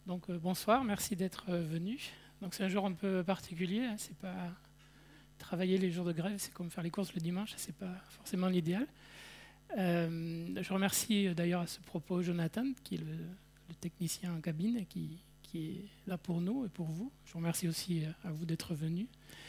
Donc bonsoir, merci d'être venu. Donc c'est un jour un peu particulier, hein, c'est pas travailler les jours de grève, c'est comme faire les courses le dimanche, c'est pas forcément l'idéal. Je remercie d'ailleurs à ce propos Jonathan, qui est le technicien en cabine et qui est là pour nous et pour vous. Je vous remercie aussi à vous d'être venu.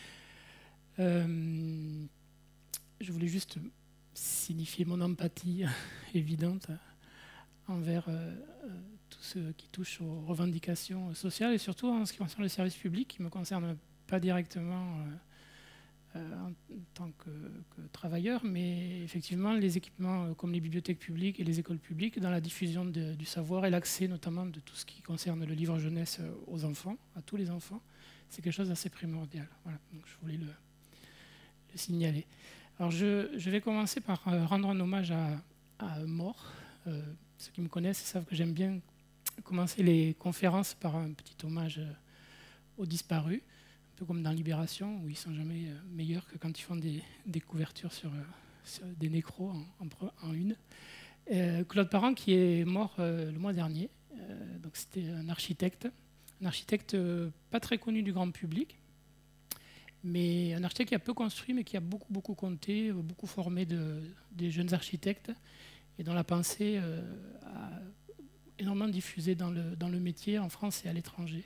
Je voulais juste signifier mon empathie évidente envers tout ce qui touche aux revendications sociales et surtout en ce qui concerne le service public, qui ne me concerne pas directement en tant que travailleur, mais effectivement les équipements comme les bibliothèques publiques et les écoles publiques dans la diffusion du savoir et l'accès notamment de tout ce qui concerne le livre jeunesse aux enfants, à tous les enfants, c'est quelque chose d'assez primordial. Voilà, donc je voulais le signaler. Alors je vais commencer par rendre un hommage à un mort. Ceux qui me connaissent savent que j'aime bien commencer les conférences par un petit hommage aux disparus, un peu comme dans Libération, où ils ne sont jamais meilleurs que quand ils font des couvertures sur des nécros en une. Claude Parent, qui est mort le mois dernier, donc c'était un architecte pas très connu du grand public, mais un architecte qui a peu construit, mais qui a beaucoup compté, beaucoup formé des jeunes architectes, et dont la pensée a énormément diffusé dans le métier en France et à l'étranger.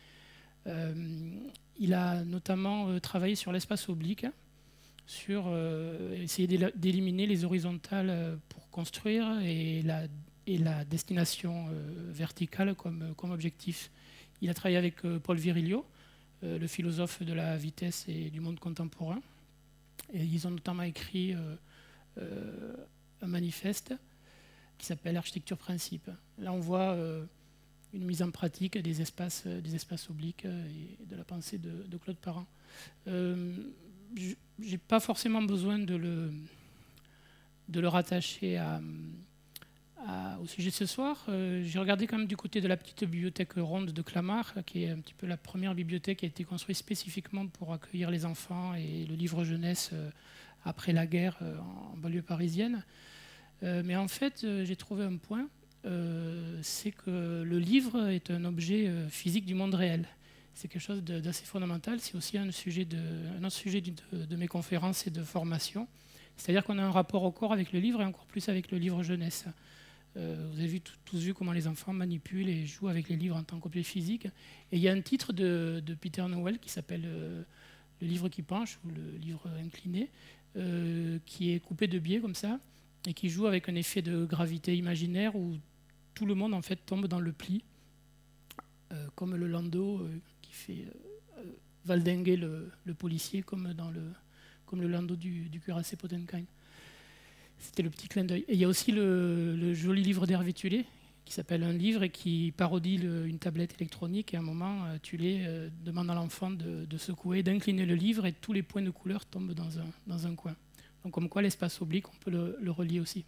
Il a notamment travaillé sur l'espace oblique, sur essayer d'éliminer les horizontales pour construire et la destination verticale comme objectif. Il a travaillé avec Paul Virilio, le philosophe de la vitesse et du monde contemporain. Et ils ont notamment écrit un manifeste qui s'appelle Architecture Principe. Là, on voit une mise en pratique des espaces obliques et de la pensée de Claude Parent. Je n'ai pas forcément besoin de le rattacher au sujet de ce soir. J'ai regardé quand même du côté de la petite bibliothèque ronde de Clamart, qui est un petit peu la première bibliothèque qui a été construite spécifiquement pour accueillir les enfants et le livre jeunesse après la guerre en banlieue parisienne. Mais en fait, j'ai trouvé un point, c'est que le livre est un objet physique du monde réel. C'est quelque chose d'assez fondamental. C'est aussi un autre sujet de mes conférences et de formation. C'est-à-dire qu'on a un rapport au corps avec le livre et encore plus avec le livre jeunesse. Vous avez tous vu comment les enfants manipulent et jouent avec les livres en tant qu'objet physique. Et il y a un titre de Peter Nowell qui s'appelle Le livre qui penche ou le livre incliné, qui est coupé de biais comme ça, et qui joue avec un effet de gravité imaginaire où tout le monde en fait tombe dans le pli, comme le landau qui fait valdinguer le policier, comme le landau du cuirassé Potemkin. C'était le petit clin d'œil. Et il y a aussi le joli livre d'Hervé Tullet, qui s'appelle Un livre et qui parodie une tablette électronique. Et à un moment, Tullet demande à l'enfant de secouer, d'incliner le livre, et tous les points de couleur tombent dans un coin. Donc comme quoi l'espace oblique, on peut le relier aussi.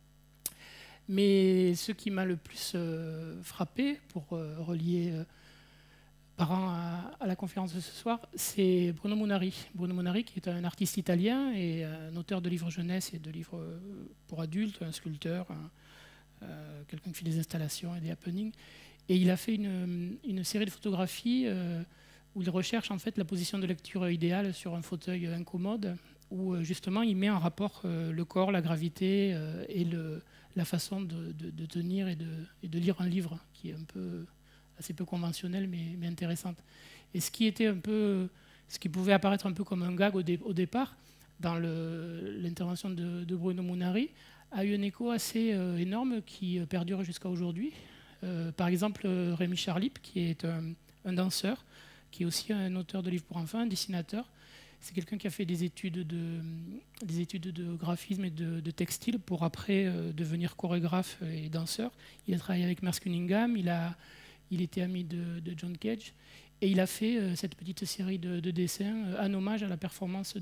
Mais ce qui m'a le plus frappé pour relier Parent à la conférence de ce soir, c'est Bruno Munari. Bruno Munari, qui est un artiste italien et un auteur de livres jeunesse et de livres pour adultes, un sculpteur, quelqu'un qui fait des installations et des happenings. Et il a fait une série de photographies où il recherche en fait la position de lecture idéale sur un fauteuil incommode, où justement il met en rapport le corps, la gravité et la façon de tenir et de lire un livre, qui est un peu assez peu conventionnelle mais intéressante. Et ce qui pouvait apparaître un peu comme un gag au départ, dans l'intervention de Bruno Munari, a eu un écho assez énorme qui perdure jusqu'à aujourd'hui. Par exemple, Rémi Charlip, qui est un danseur, qui est aussi un auteur de livres pour enfants, un dessinateur. C'est quelqu'un qui a fait des études de graphisme et de textile pour après devenir chorégraphe et danseur. Il a travaillé avec Merce Cunningham, il était ami de John Cage, et il a fait cette petite série de dessins en hommage à la performance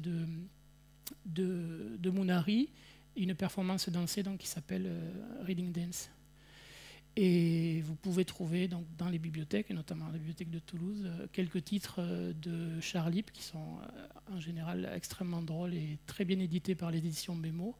de Munari, une performance dansée donc, qui s'appelle Reading Dance. Et vous pouvez trouver donc, dans les bibliothèques, et notamment la bibliothèque de Toulouse, quelques titres de Charlip qui sont en général extrêmement drôles et très bien édités par les éditions Mémo.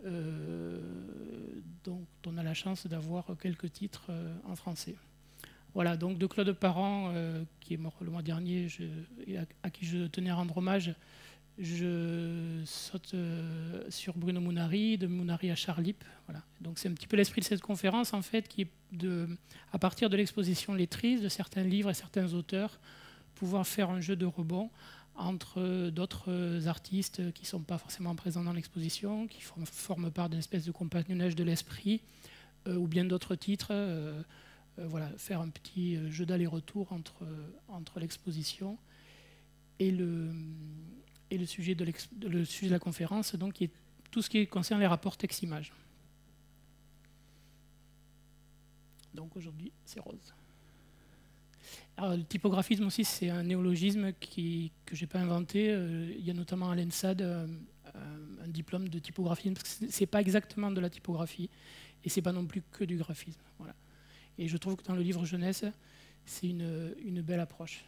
Donc on a la chance d'avoir quelques titres en français. Voilà, donc de Claude Parent, qui est mort le mois dernier, et à qui je tenais à rendre hommage, je saute sur Bruno Munari, de Munari à Charles Lipp. Voilà. Donc c'est un petit peu l'esprit de cette conférence, en fait, qui est à partir de l'exposition lettrice de certains livres et certains auteurs, pouvoir faire un jeu de rebond entre d'autres artistes qui ne sont pas forcément présents dans l'exposition, qui forment part d'une espèce de compagnonnage de l'esprit, ou bien d'autres titres. Voilà, faire un petit jeu d'aller-retour entre l'exposition et le sujet de la conférence, donc, qui est tout ce qui concerne les rapports texte-image. Donc aujourd'hui, c'est rose. Alors, le typographisme aussi, c'est un néologisme que je n'ai pas inventé. Il y a notamment à l'ENSAD un diplôme de typographisme, parce que ce n'est pas exactement de la typographie, et ce n'est pas non plus que du graphisme. Voilà. Et je trouve que dans le livre jeunesse, c'est une belle approche.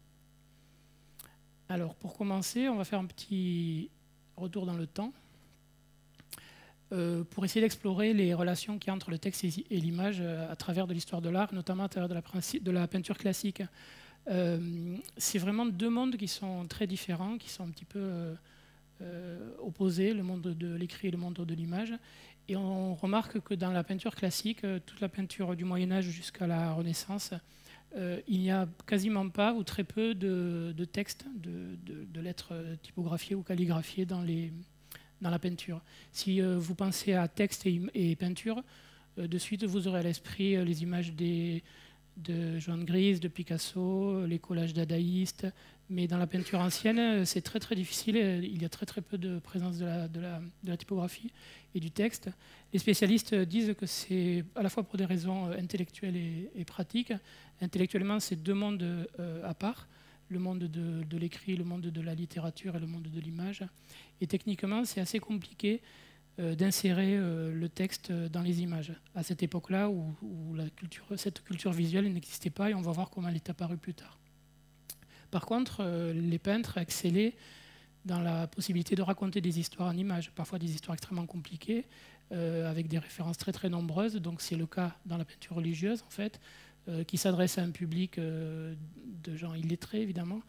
Alors, pour commencer, on va faire un petit retour dans le temps pour essayer d'explorer les relations qu'il y a entre le texte et l'image à travers de l'histoire de l'art, notamment à travers de la peinture classique. C'est vraiment deux mondes qui sont très différents, qui sont un petit peu opposés, le monde de l'écrit et le monde de l'image. Et on remarque que dans la peinture classique, toute la peinture du Moyen-Âge jusqu'à la Renaissance, il n'y a quasiment pas ou très peu de textes, de lettres typographiées ou calligraphiées dans la peinture. Si vous pensez à texte et peinture, de suite vous aurez à l'esprit les images de Joan Gris, de Picasso, les collages dadaïstes. Mais dans la peinture ancienne, c'est très très difficile. Il y a très très peu de présence de la typographie et du texte. Les spécialistes disent que c'est à la fois pour des raisons intellectuelles et pratiques. Intellectuellement, c'est deux mondes à part, le monde de l'écrit, le monde de la littérature et le monde de l'image. Et techniquement, c'est assez compliqué d'insérer le texte dans les images. À cette époque-là, où cette culture visuelle n'existait pas, et on va voir comment elle est apparue plus tard. Par contre, les peintres excellaient dans la possibilité de raconter des histoires en images, parfois des histoires extrêmement compliquées, avec des références très très nombreuses. Donc c'est le cas dans la peinture religieuse, en fait, qui s'adresse à un public de gens illettrés, évidemment,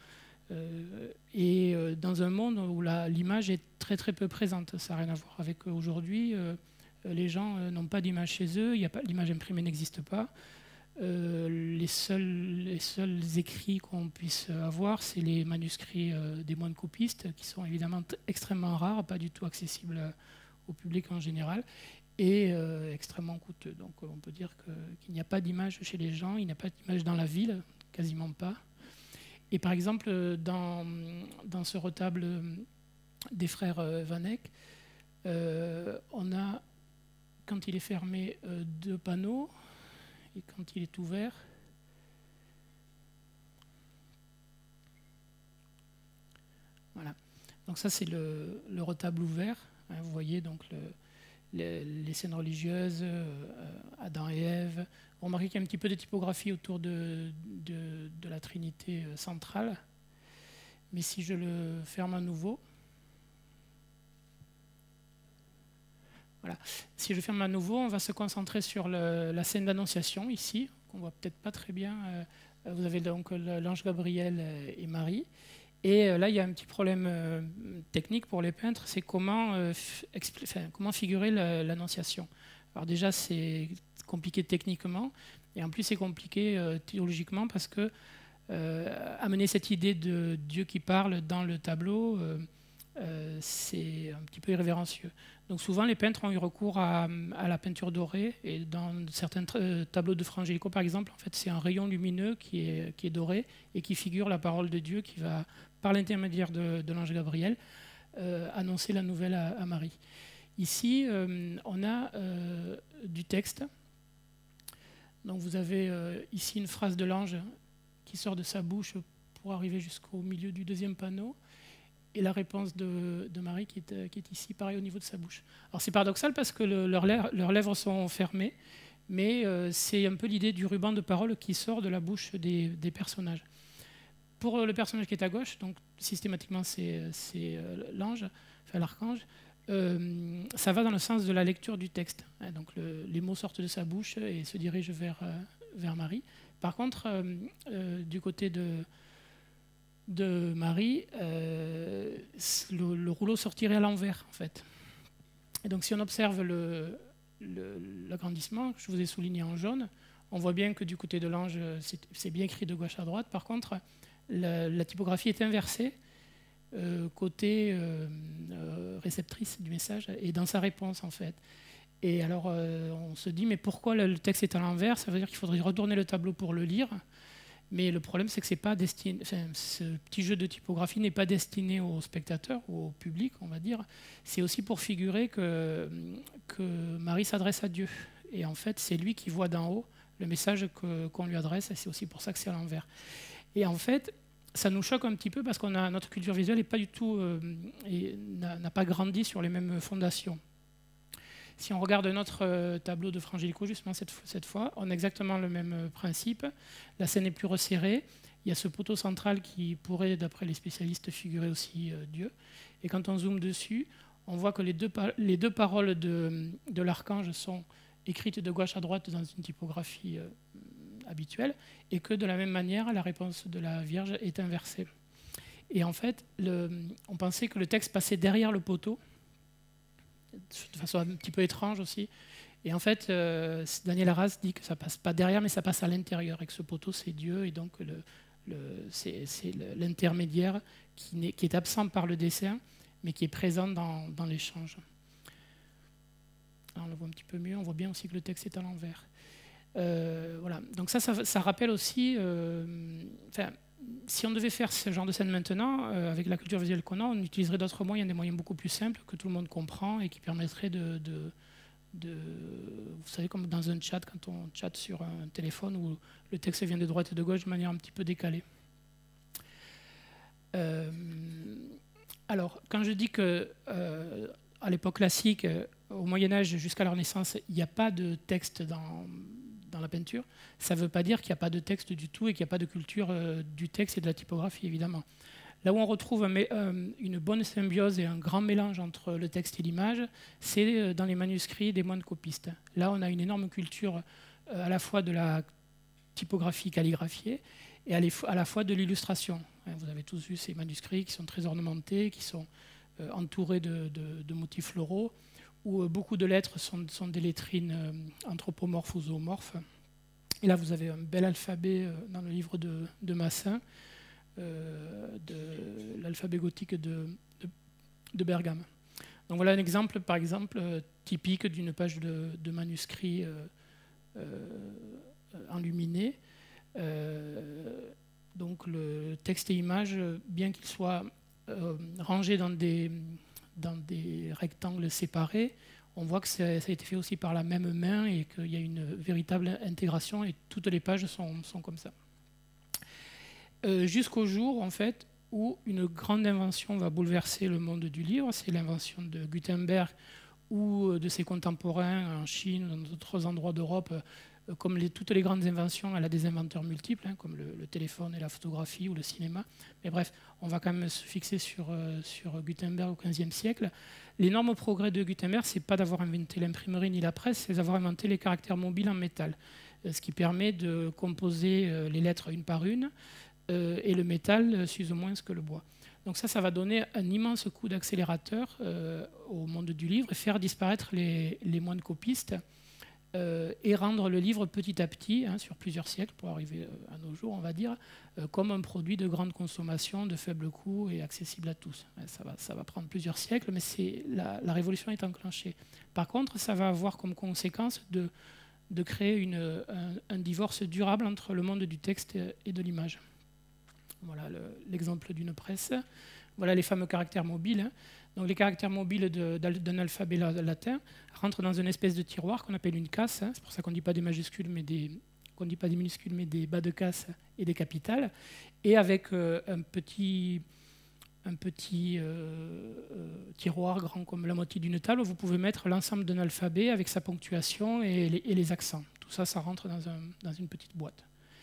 et dans un monde où l'image est très très peu présente. Ça n'a rien à voir avec aujourd'hui. Les gens n'ont pas d'image chez eux, l'image imprimée n'existe pas. Les seuls écrits qu'on puisse avoir, c'est les manuscrits des moines copistes, qui sont évidemment extrêmement rares, pas du tout accessibles au public en général, et extrêmement coûteux. Donc on peut dire qu'il n'y a pas d'image chez les gens, il n'y a pas d'image dans la ville, quasiment pas. Et par exemple, dans ce retable des frères Van Eyck, on a, quand il est fermé, deux panneaux, et quand il est ouvert, voilà. Donc ça, c'est le retable ouvert. Hein, vous voyez donc les scènes religieuses, Adam et Ève. Vous remarquez qu'il y a un petit peu de typographie autour de la Trinité centrale. Mais si je le ferme à nouveau, voilà. Si je ferme à nouveau, on va se concentrer sur la scène d'annonciation ici, qu'on voit peut-être pas très bien. Vous avez donc l'ange Gabriel et Marie. Et là, il y a un petit problème technique pour les peintres, c'est comment figurer l'annonciation. Alors déjà, c'est compliqué techniquement, et en plus, c'est compliqué théologiquement, parce que amener cette idée de Dieu qui parle dans le tableau, c'est un petit peu irrévérencieux. Donc souvent, les peintres ont eu recours à la peinture dorée, et dans certains tableaux de Fra Angelico, par exemple, en fait, c'est un rayon lumineux qui est doré et qui figure la parole de Dieu qui va, par l'intermédiaire de l'ange Gabriel, annoncer la nouvelle à Marie. Ici, on a du texte. Donc vous avez ici une phrase de l'ange qui sort de sa bouche pour arriver jusqu'au milieu du deuxième panneau, et la réponse de Marie qui est ici, pareil, au niveau de sa bouche. Alors c'est paradoxal parce que leurs lèvres sont fermées, mais c'est un peu l'idée du ruban de parole qui sort de la bouche des personnages. Pour le personnage qui est à gauche, donc systématiquement c'est l'ange, enfin l'archange, ça va dans le sens de la lecture du texte. Donc les mots sortent de sa bouche et se dirigent vers Marie. Par contre, du côté de Marie, le rouleau sortirait à l'envers, en fait. Et donc, si on observe l'agrandissement, que je vous ai souligné en jaune, on voit bien que du côté de l'ange, c'est bien écrit de gauche à droite. Par contre, la typographie est inversée côté réceptrice du message et dans sa réponse, en fait. Et alors, on se dit, mais pourquoi le texte est à l'envers? Ça veut dire qu'il faudrait retourner le tableau pour le lire. Mais le problème, c'est que c'est pas destiné, enfin, ce petit jeu de typographie n'est pas destiné aux spectateurs ou au public, on va dire. C'est aussi pour figurer que Marie s'adresse à Dieu. Et en fait, c'est lui qui voit d'en haut le message qu'on lui adresse, et c'est aussi pour ça que c'est à l'envers. Et en fait, ça nous choque un petit peu parce que notre culture visuelle n'est pas du tout, n'a pas grandi sur les mêmes fondations. Si on regarde notre tableau de Frangelico, justement cette fois, on a exactement le même principe. La scène est plus resserrée. Il y a ce poteau central qui pourrait, d'après les spécialistes, figurer aussi Dieu. Et quand on zoome dessus, on voit que les deux paroles de l'archange sont écrites de gauche à droite dans une typographie habituelle, et que de la même manière, la réponse de la Vierge est inversée. Et en fait, on pensait que le texte passait derrière le poteau, de façon un petit peu étrange aussi. Et en fait, Daniel Arras dit que ça passe pas derrière, mais ça passe à l'intérieur, et que ce poteau, c'est Dieu, et donc c'est l'intermédiaire qui est absent par le dessin, mais qui est présent dans l'échange. On le voit un petit peu mieux, on voit bien aussi que le texte est à l'envers. Voilà. Donc ça rappelle aussi... si on devait faire ce genre de scène maintenant, avec la culture visuelle qu'on a, on utiliserait d'autres moyens, des moyens beaucoup plus simples que tout le monde comprend et qui permettraient vous savez, comme dans un chat, quand on chatte sur un téléphone où le texte vient de droite et de gauche de manière un petit peu décalée. Alors, quand je dis que à l'époque classique, au Moyen-Âge jusqu'à la Renaissance, il n'y a pas de texte dans la peinture, ça ne veut pas dire qu'il n'y a pas de texte du tout et qu'il n'y a pas de culture du texte et de la typographie, évidemment. Là où on retrouve une bonne symbiose et un grand mélange entre le texte et l'image, c'est dans les manuscrits des moines copistes. Là, on a une énorme culture à la fois de la typographie calligraphiée et à la fois de l'illustration. Vous avez tous vu ces manuscrits qui sont très ornementés, qui sont entourés de motifs floraux, où beaucoup de lettres sont des lettrines anthropomorphes ou zoomorphes. Et là, vous avez un bel alphabet dans le livre de Massin, de l'alphabet gothique de Bergame. Donc voilà un exemple, par exemple, typique d'une page de manuscrit enluminé. Donc le texte et image, bien qu'ils soient rangés dans des rectangles séparés, on voit que ça a été fait aussi par la même main et qu'il y a une véritable intégration et toutes les pages sont comme ça. Jusqu'au jour, en fait, où une grande invention va bouleverser le monde du livre, c'est l'invention de Gutenberg ou de ses contemporains en Chine ou dans d'autres endroits d'Europe. Comme toutes les grandes inventions, elle a des inventeurs multiples, comme le téléphone et la photographie ou le cinéma. Mais bref, on va quand même se fixer sur Gutenberg au XVe siècle. L'énorme progrès de Gutenberg, ce n'est pas d'avoir inventé l'imprimerie ni la presse, c'est d'avoir inventé les caractères mobiles en métal, ce qui permet de composer les lettres une par une, et le métal s'use moins que le bois. Donc ça va donner un immense coup d'accélérateur au monde du livre et faire disparaître les moines copistes, et rendre le livre petit à petit, sur plusieurs siècles, pour arriver à nos jours, on va dire, comme un produit de grande consommation, de faible coût et accessible à tous. Ça va prendre plusieurs siècles, mais la révolution est enclenchée. Par contre, ça va avoir comme conséquence de créer un divorce durable entre le monde du texte et de l'image. Voilà l'exemple d'une presse. Voilà les fameux caractères mobiles. Donc les caractères mobiles d'un alphabet latin rentrent dans une espèce de tiroir qu'on appelle une casse. C'est pour ça qu'on ne dit pas des majuscules, qu'on ne dit pas des minuscules, mais des bas de casse et des capitales. Et avec un petit tiroir grand comme la moitié d'une table, vous pouvez mettre l'ensemble d'un alphabet avec sa ponctuation et les accents. Tout ça, ça rentre dans une petite boîte.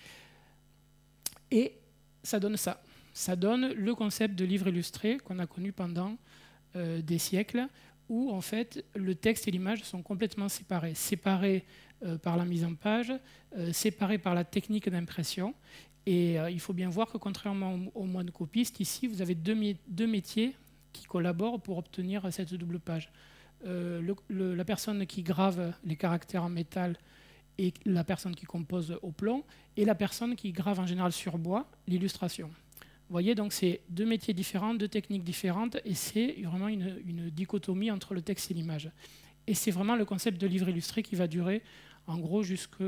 Et ça donne ça. Ça donne le concept de livre illustré qu'on a connu pendant des siècles, où en fait le texte et l'image sont complètement séparés. Séparés par la mise en page, séparés par la technique d'impression. Et il faut bien voir que contrairement au moine copiste, ici vous avez deux métiers qui collaborent pour obtenir cette double page. La personne qui grave les caractères en métal et la personne qui compose au plomb, et la personne qui grave en général sur bois l'illustration. Vous voyez, donc c'est deux métiers différents, deux techniques différentes, et c'est vraiment une dichotomie entre le texte et l'image. Et c'est vraiment le concept de livre illustré qui va durer en gros jusqu'à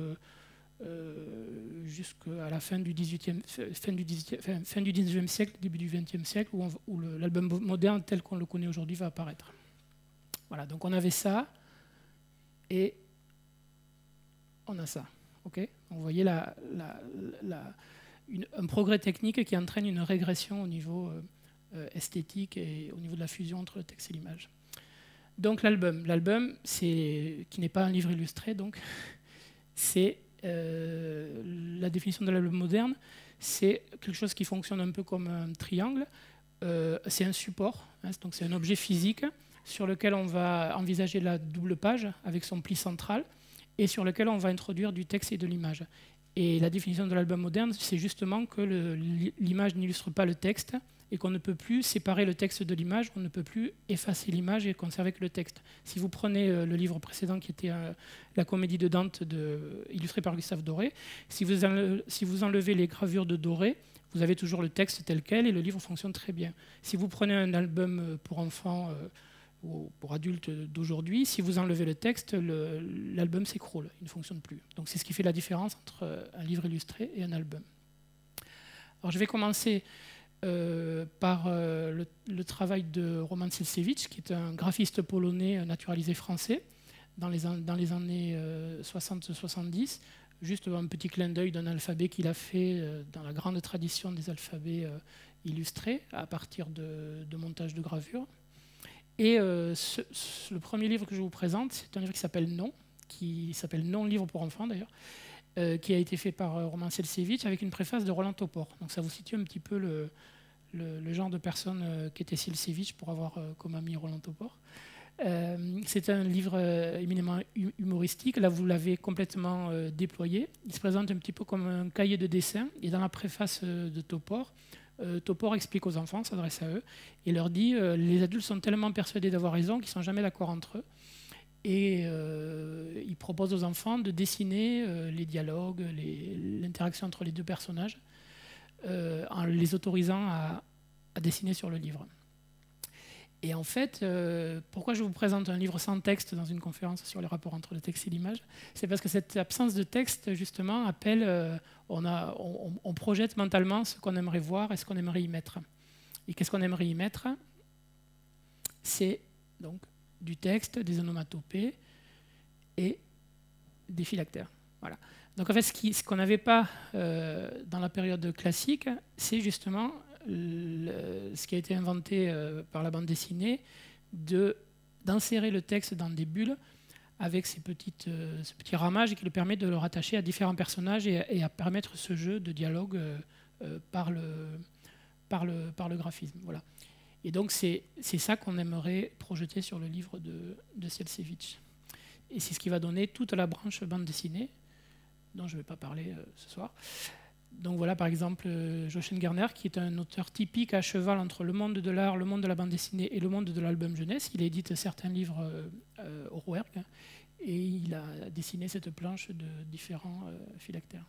la fin du XIXe siècle, début du XXe siècle, où l'album moderne tel qu'on le connaît aujourd'hui va apparaître. Voilà, donc on avait ça, et on a ça. Okay, donc vous voyez un progrès technique qui entraîne une régression au niveau esthétique et au niveau de la fusion entre le texte et l'image. Donc l'album, qui n'est pas un livre illustré, donc c'est la définition de l'album moderne, c'est quelque chose qui fonctionne un peu comme un triangle. C'est un support, hein, donc c'est un objet physique sur lequel on va envisager la double page avec son pli central et sur lequel on va introduire du texte et de l'image. Et la définition de l'album moderne, c'est justement que l'image n'illustre pas le texte et qu'on ne peut plus séparer le texte de l'image, on ne peut plus effacer l'image et conserver que le texte. Si vous prenez le livre précédent qui était La Comédie de Dante, illustré par Gustave Doré, si vous enlevez les gravures de Doré, vous avez toujours le texte tel quel et le livre fonctionne très bien. Si vous prenez un album pour enfants ou pour adultes d'aujourd'hui, si vous enlevez le texte, l'album s'écroule, il ne fonctionne plus. Donc c'est ce qui fait la différence entre un livre illustré et un album. Alors je vais commencer par le travail de Roman Sielkiewicz, qui est un graphiste polonais naturalisé français dans les années 60-70. Juste un petit clin d'œil d'un alphabet qu'il a fait dans la grande tradition des alphabets illustrés à partir de montage de gravures. Et le premier livre que je vous présente, c'est un livre qui s'appelle Non, livre pour enfants d'ailleurs, qui a été fait par Roman Sielkiewicz avec une préface de Roland Topor. Donc ça vous situe un petit peu le genre de personne qu'était Sielkiewicz pour avoir comme ami Roland Topor. C'est un livre éminemment humoristique. Là, vous l'avez complètement déployé. Il se présente un petit peu comme un cahier de dessin. Et dans la préface de Topor, Topor explique aux enfants, s'adresse à eux, et leur dit les adultes sont tellement persuadés d'avoir raison qu'ils ne sont jamais d'accord entre eux. Et il propose aux enfants de dessiner les dialogues, l'interaction entre les deux personnages, en les autorisant à dessiner sur le livre. Et en fait, pourquoi je vous présente un livre sans texte dans une conférence sur les rapports entre le texte et l'image? C'est parce que cette absence de texte, justement, appelle... on projette mentalement ce qu'on aimerait voir et ce qu'on aimerait y mettre. Et qu'est-ce qu'on aimerait y mettre? C'est donc du texte, des onomatopées et des phylactères. Voilà. Donc en fait, ce qu'on n'avait pas dans la période classique, c'est justement ce qui a été inventé par la bande dessinée, d'insérer le texte dans des bulles avec ce petit ramage qui le permet de le rattacher à différents personnages et à permettre ce jeu de dialogue par le graphisme. Voilà. Et donc c'est ça qu'on aimerait projeter sur le livre de Sielkiewicz. Et c'est ce qui va donner toute la branche bande dessinée, dont je ne vais pas parler ce soir. Donc voilà par exemple Jochen Gerner, qui est un auteur typique à cheval entre le monde de l'art, le monde de la bande dessinée et le monde de l'album jeunesse. Il édite certains livres au Rouergue et il a dessiné cette planche de différents phylactères.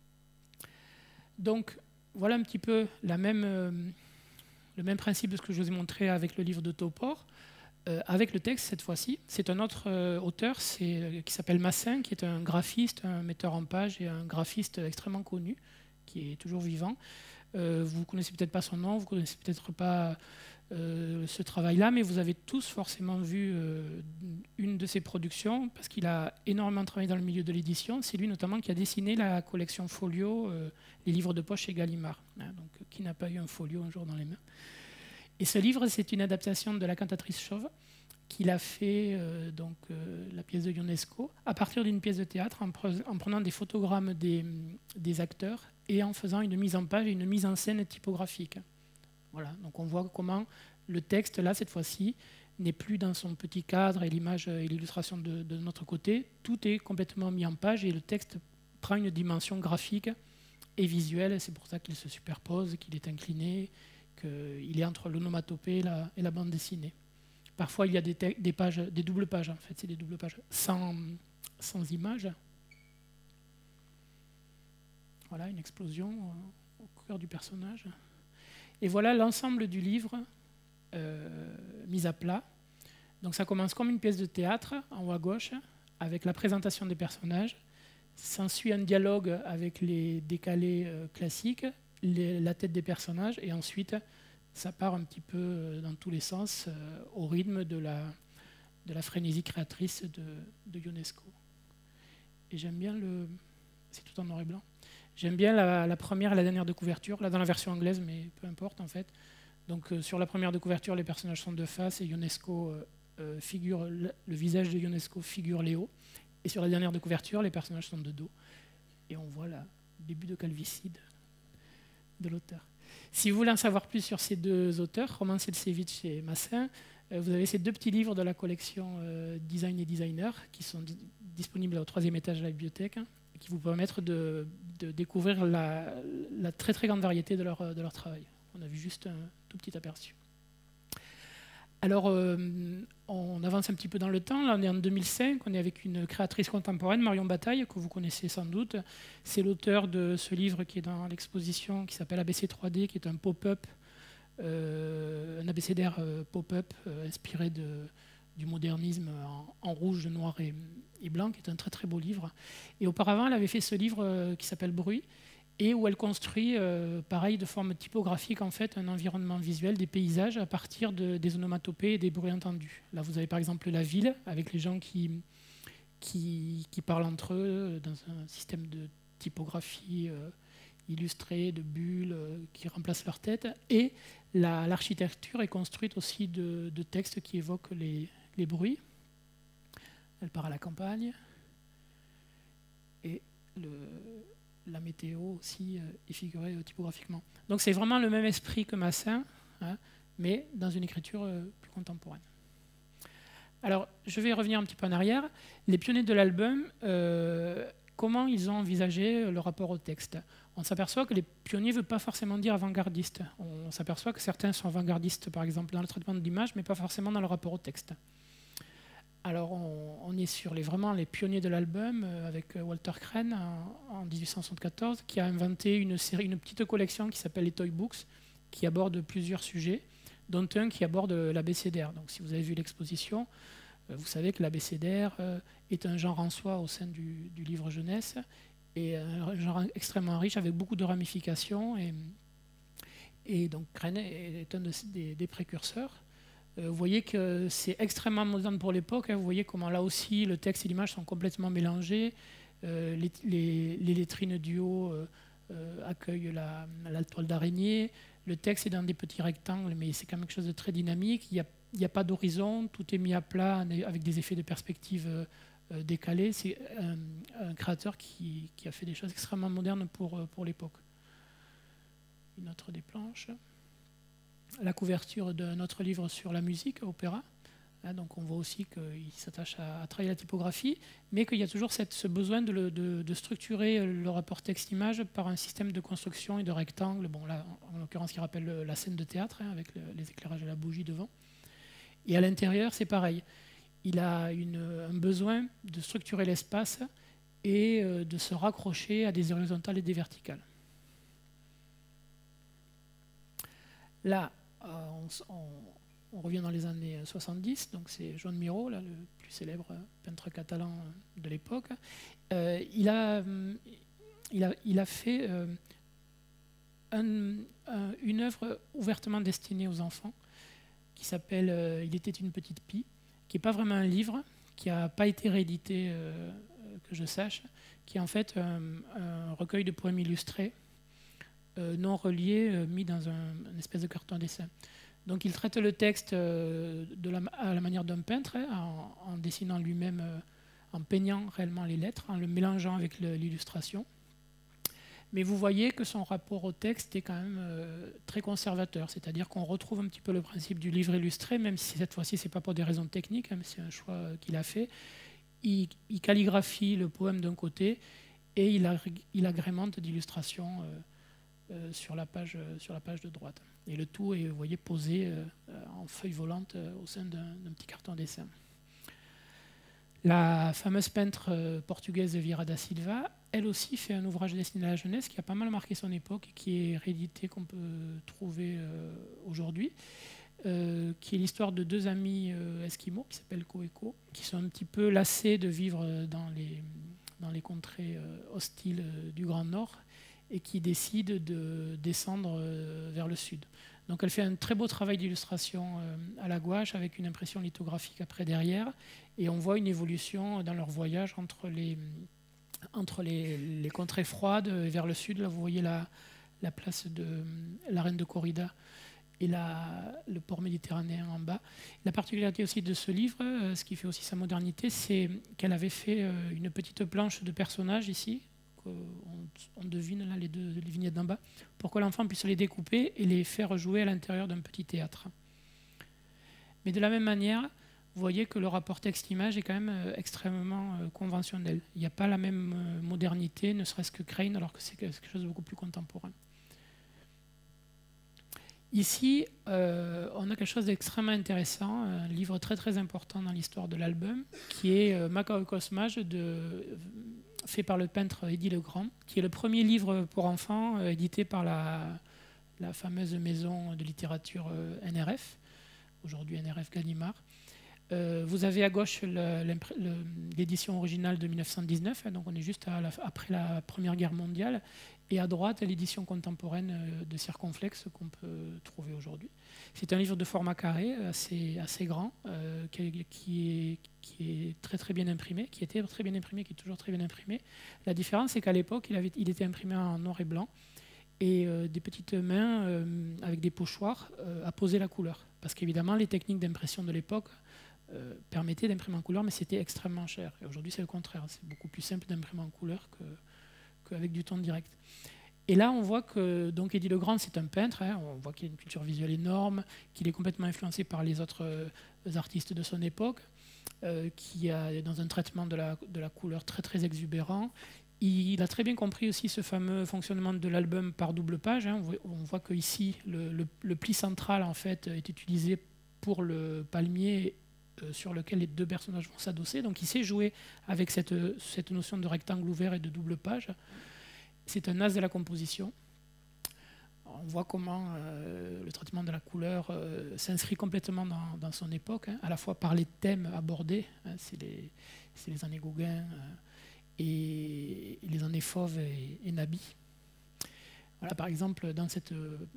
Donc voilà un petit peu le même principe de ce que je vous ai montré avec le livre de Topor, avec le texte cette fois-ci. C'est un autre auteur qui s'appelle Massin, qui est un graphiste, un metteur en page et un graphiste extrêmement connu, qui est toujours vivant. Vous ne connaissez peut-être pas son nom, vous ne connaissez peut-être pas ce travail-là, mais vous avez tous forcément vu une de ses productions, parce qu'il a énormément travaillé dans le milieu de l'édition. C'est lui notamment qui a dessiné la collection Folio, les livres de poche chez Gallimard. Hein, donc, qui n'a pas eu un Folio un jour dans les mains? Et ce livre, c'est une adaptation de La Cantatrice chauve, qu'il a fait, la pièce de Ionesco, à partir d'une pièce de théâtre, en prenant des photogrammes des acteurs et en faisant une mise en page et une mise en scène typographique. Voilà, donc on voit comment le texte, là, cette fois-ci, n'est plus dans son petit cadre et l'image et l'illustration de notre côté. Tout est complètement mis en page et le texte prend une dimension graphique et visuelle. C'est pour ça qu'il se superpose, qu'il est incliné, qu'il est entre l'onomatopée et la bande dessinée. Parfois, il y a des pages, des doubles pages, en fait, c'est des doubles pages sans images. Voilà, une explosion au cœur du personnage. Et voilà l'ensemble du livre mis à plat. Donc ça commence comme une pièce de théâtre, en haut à gauche, avec la présentation des personnages. S'ensuit un dialogue avec les décalés classiques, la tête des personnages, et ensuite ça part un petit peu dans tous les sens au rythme de la frénésie créatrice de Ionesco. Et j'aime bien c'est tout en noir et blanc. J'aime bien la première et la dernière de couverture, là dans la version anglaise, mais peu importe en fait. Donc sur la première de couverture, les personnages sont de face et Ionesco figure, le visage de Ionesco figure Léo. Et sur la dernière de couverture, les personnages sont de dos. Et on voit le début de calvicide de l'auteur. Si vous voulez en savoir plus sur ces deux auteurs, Roman Selcevich et Massin, vous avez ces deux petits livres de la collection Design et Designer qui sont disponibles au 3e étage de la bibliothèque, qui vous permettent de découvrir la très très grande variété de leur travail. On a vu juste un tout petit aperçu. Alors, on avance un petit peu dans le temps. Là, on est en 2005. On est avec une créatrice contemporaine, Marion Bataille, que vous connaissez sans doute. C'est l'auteur de ce livre qui est dans l'exposition, qui s'appelle ABC 3D, qui est un pop-up, un abécédaire pop-up inspiré du modernisme en rouge, noir et blanc, qui est un très très beau livre. Et auparavant, elle avait fait ce livre qui s'appelle Bruit, et où elle construit, pareil, de forme typographique, en fait, un environnement visuel, des paysages à partir des onomatopées et des bruits entendus. Là, vous avez par exemple la ville, avec les gens qui parlent entre eux dans un système de typographie illustrée, de bulles qui remplacent leur tête. Et l'architecture est construite aussi de textes qui évoquent les bruits. Elle part à la campagne. Et la météo aussi est figurée typographiquement. Donc c'est vraiment le même esprit que Massin, hein, mais dans une écriture plus contemporaine. Alors, je vais revenir un petit peu en arrière. Les pionniers de l'album, comment ils ont envisagé le rapport au texte? On s'aperçoit que les pionniers ne veulent pas forcément dire avant-gardistes. On s'aperçoit que certains sont avant-gardistes, par exemple, dans le traitement de l'image, mais pas forcément dans le rapport au texte. Alors, on est sur vraiment les pionniers de l'album, avec Walter Crane en 1874, qui a inventé une petite collection qui s'appelle les Toy Books, qui aborde plusieurs sujets, dont un qui aborde l'abécédaire. Donc, si vous avez vu l'exposition, vous savez que l'abécédaire est un genre en soi au sein du livre jeunesse, et un genre extrêmement riche, avec beaucoup de ramifications. Et donc, Crane est un des précurseurs. Vous voyez que c'est extrêmement moderne pour l'époque. Vous voyez comment là aussi le texte et l'image sont complètement mélangés. Les lettrines du haut accueillent la toile d'araignée. Le texte est dans des petits rectangles, mais c'est quand même quelque chose de très dynamique. Il n'y a pas d'horizon, tout est mis à plat avec des effets de perspective décalés. C'est un créateur qui a fait des choses extrêmement modernes pour l'époque. Une autre des planches. La couverture d'un autre livre sur la musique, opéra. Donc on voit aussi qu'il s'attache à travailler la typographie, mais qu'il y a toujours ce besoin de structurer le rapport texte-image par un système de construction et de rectangles. Bon, là, en l'occurrence, qui rappelle la scène de théâtre, avec les éclairages à la bougie devant. Et à l'intérieur, c'est pareil. Il a un besoin de structurer l'espace et de se raccrocher à des horizontales et des verticales. Là, on revient dans les années 70, donc c'est Joan Miró, là, le plus célèbre peintre catalan de l'époque. Il a fait une œuvre ouvertement destinée aux enfants qui s'appelle Il était une petite pie, qui n'est pas vraiment un livre, qui n'a pas été réédité, que je sache, qui est en fait un recueil de poèmes illustrés non reliés, mis dans une espèce de carton à dessin. Donc il traite le texte à la manière d'un peintre, en dessinant lui-même, en peignant réellement les lettres, en le mélangeant avec l'illustration. Mais vous voyez que son rapport au texte est quand même très conservateur, c'est-à-dire qu'on retrouve un petit peu le principe du livre illustré, même si cette fois-ci, ce n'est pas pour des raisons techniques, hein, c'est un choix qu'il a fait. Il calligraphie le poème d'un côté et il agrémente d'illustrations sur la page de droite. Et le tout est, vous voyez, posé en feuille volante au sein d'un petit carton à dessin. La fameuse peintre portugaise Vieira da Silva, elle aussi fait un ouvrage destiné à la jeunesse qui a pas mal marqué son époque et qui est réédité, qu'on peut trouver aujourd'hui, qui est l'histoire de deux amis esquimaux qui s'appellent Ko et Ko, qui sont un petit peu lassés de vivre dans les contrées hostiles du Grand Nord et qui décident de descendre vers le sud. Donc elle fait un très beau travail d'illustration à la gouache avec une impression lithographique après derrière, et on voit une évolution dans leur voyage entre les contrées froides et vers le sud. Là vous voyez la place de la Reine de Corrida et le port méditerranéen en bas. La particularité aussi de ce livre, ce qui fait aussi sa modernité, c'est qu'elle avait fait une petite planche de personnages ici. On devine là les vignettes d'en bas, pour que l'enfant puisse les découper et les faire jouer à l'intérieur d'un petit théâtre. Mais de la même manière, vous voyez que le rapport texte-image est quand même extrêmement conventionnel. Il n'y a pas la même modernité, ne serait-ce que Crane, alors que c'est quelque chose de beaucoup plus contemporain. Ici, on a quelque chose d'extrêmement intéressant, un livre très très important dans l'histoire de l'album, qui est Macao Cosmage, fait par le peintre Eddy Legrand, qui est le premier livre pour enfants édité par la fameuse maison de littérature NRF, aujourd'hui NRF Gallimard. Vous avez à gauche l'édition originale de 1919, donc on est juste après la Première Guerre mondiale, et à droite l'édition contemporaine de Circonflexe qu'on peut trouver aujourd'hui. C'est un livre de format carré, assez grand, qui est très très bien imprimé, qui était très bien imprimé, qui est toujours très bien imprimé. La différence, c'est qu'à l'époque, il était imprimé en noir et blanc, et des petites mains avec des pochoirs à poser la couleur. Parce qu'évidemment, les techniques d'impression de l'époque permettaient d'imprimer en couleur, mais c'était extrêmement cher. Et aujourd'hui, c'est le contraire. C'est beaucoup plus simple d'imprimer en couleur qu'avec du ton direct. Et là, on voit que donc Eddy Legrand, c'est un peintre. Hein, on voit qu'il a une culture visuelle énorme, qu'il est complètement influencé par les autres artistes de son époque, qui a dans un traitement de la couleur très très exubérant. Il a très bien compris aussi ce fameux fonctionnement de l'album par double page. Hein. On voit que ici, le pli central en fait est utilisé pour le palmier sur lequel les deux personnages vont s'adosser. Donc il sait jouer avec cette notion de rectangle ouvert et de double page. C'est un as de la composition. On voit comment le traitement de la couleur s'inscrit complètement dans son époque, hein, à la fois par les thèmes abordés, hein, c'est les années Gauguin et les années Fauve et Nabi. Voilà, par exemple, dans cette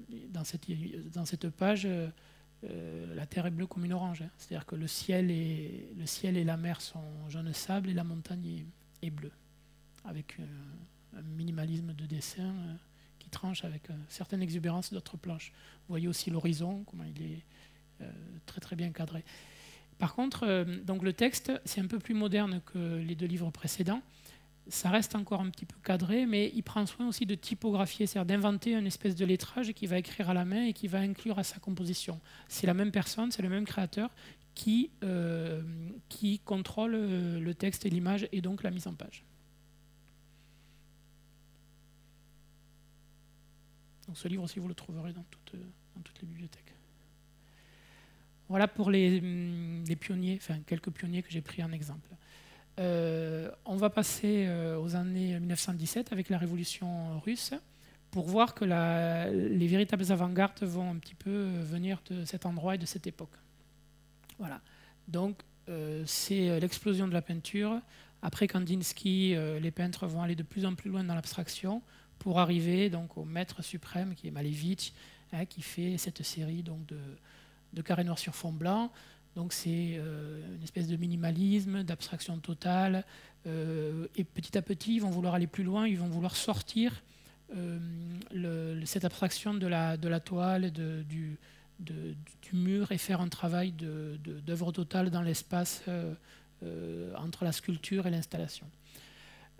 page, la terre est bleue comme une orange, hein, c'est-à-dire que le ciel et la mer sont jaune sable et la montagne est bleue, avec un minimalisme de dessin qui tranche avec certaines exubérances d'autres planches. Vous voyez aussi l'horizon, comment il est très très bien cadré. Par contre, donc le texte, c'est un peu plus moderne que les deux livres précédents. Ça reste encore un petit peu cadré, mais il prend soin aussi de typographier, c'est-à-dire d'inventer une espèce de lettrage qui va écrire à la main et qui va inclure à sa composition. C'est la même personne, c'est le même créateur qui contrôle le texte et l'image et donc la mise en page. Donc ce livre aussi, vous le trouverez dans toutes les bibliothèques. Voilà pour les pionniers, enfin quelques pionniers que j'ai pris en exemple. On va passer aux années 1917 avec la révolution russe pour voir que les véritables avant-gardes vont un petit peu venir de cet endroit et de cette époque. Voilà. Donc c'est l'explosion de la peinture. Après Kandinsky, les peintres vont aller de plus en plus loin dans l'abstraction pour arriver donc au maître suprême qui est Malevich, hein, qui fait cette série donc, de carrés noirs sur fond blanc. Donc c'est une espèce de minimalisme, d'abstraction totale. Et petit à petit, ils vont vouloir aller plus loin, ils vont vouloir sortir cette abstraction de la toile, du mur et faire un travail d'œuvre totale dans l'espace entre la sculpture et l'installation.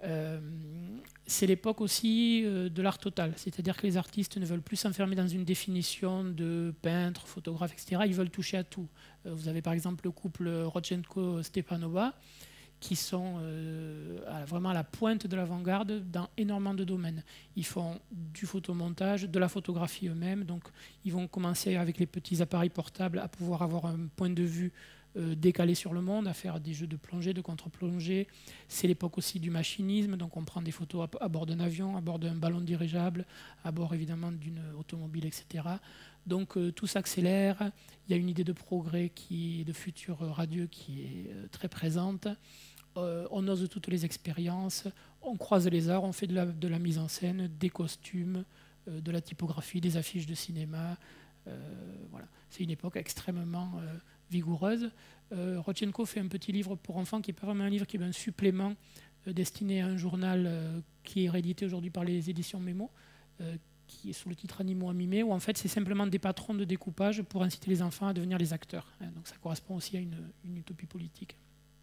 C'est l'époque aussi de l'art total, c'est-à-dire que les artistes ne veulent plus s'enfermer dans une définition de peintre, photographe, etc. Ils veulent toucher à tout. Vous avez par exemple le couple Rodchenko-Stepanova, qui sont vraiment à la pointe de l'avant-garde dans énormément de domaines. Ils font du photomontage, de la photographie eux-mêmes, donc ils vont commencer avec les petits appareils portables à pouvoir avoir un point de vue décalé sur le monde, à faire des jeux de plongée, de contre-plongée. C'est l'époque aussi du machinisme, donc on prend des photos à bord d'un avion, à bord d'un ballon dirigeable, à bord évidemment d'une automobile, etc. Donc tout s'accélère, il y a une idée de progrès, de futur radieux qui est très présente. On ose toutes les expériences, on croise les arts, on fait de la mise en scène, des costumes, de la typographie, des affiches de cinéma. Voilà. C'est une époque extrêmement vigoureuse. Rodchenko fait un petit livre pour enfants qui n'est pas vraiment un livre, qui est un supplément destiné à un journal qui est réédité aujourd'hui par les éditions Mémo, qui est sous le titre Animaux à mimer, où en fait c'est simplement des patrons de découpage pour inciter les enfants à devenir les acteurs. Donc ça correspond aussi à une utopie politique.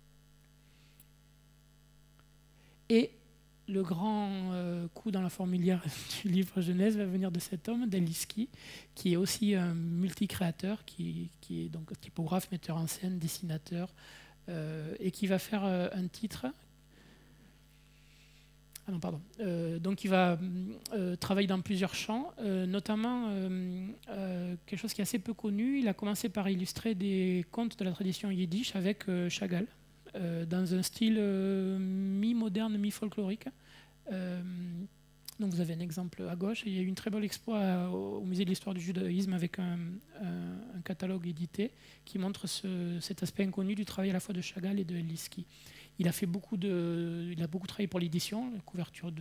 Et le grand coup dans la fourmilière du livre jeunesse va venir de cet homme, Dan Liski, qui est aussi un multicréateur, qui est donc typographe, metteur en scène, dessinateur, et qui va faire un titre. Ah non, pardon. Donc il va travailler dans plusieurs champs, notamment quelque chose qui est assez peu connu. Il a commencé par illustrer des contes de la tradition yiddish avec Chagall, dans un style mi-moderne, mi-folklorique. Donc vous avez un exemple à gauche. Il y a eu une très belle expo au Musée de l'Histoire du Judaïsme avec un catalogue édité qui montre cet aspect inconnu du travail à la fois de Chagall et de Liski. Il a beaucoup travaillé pour l'édition, la couverture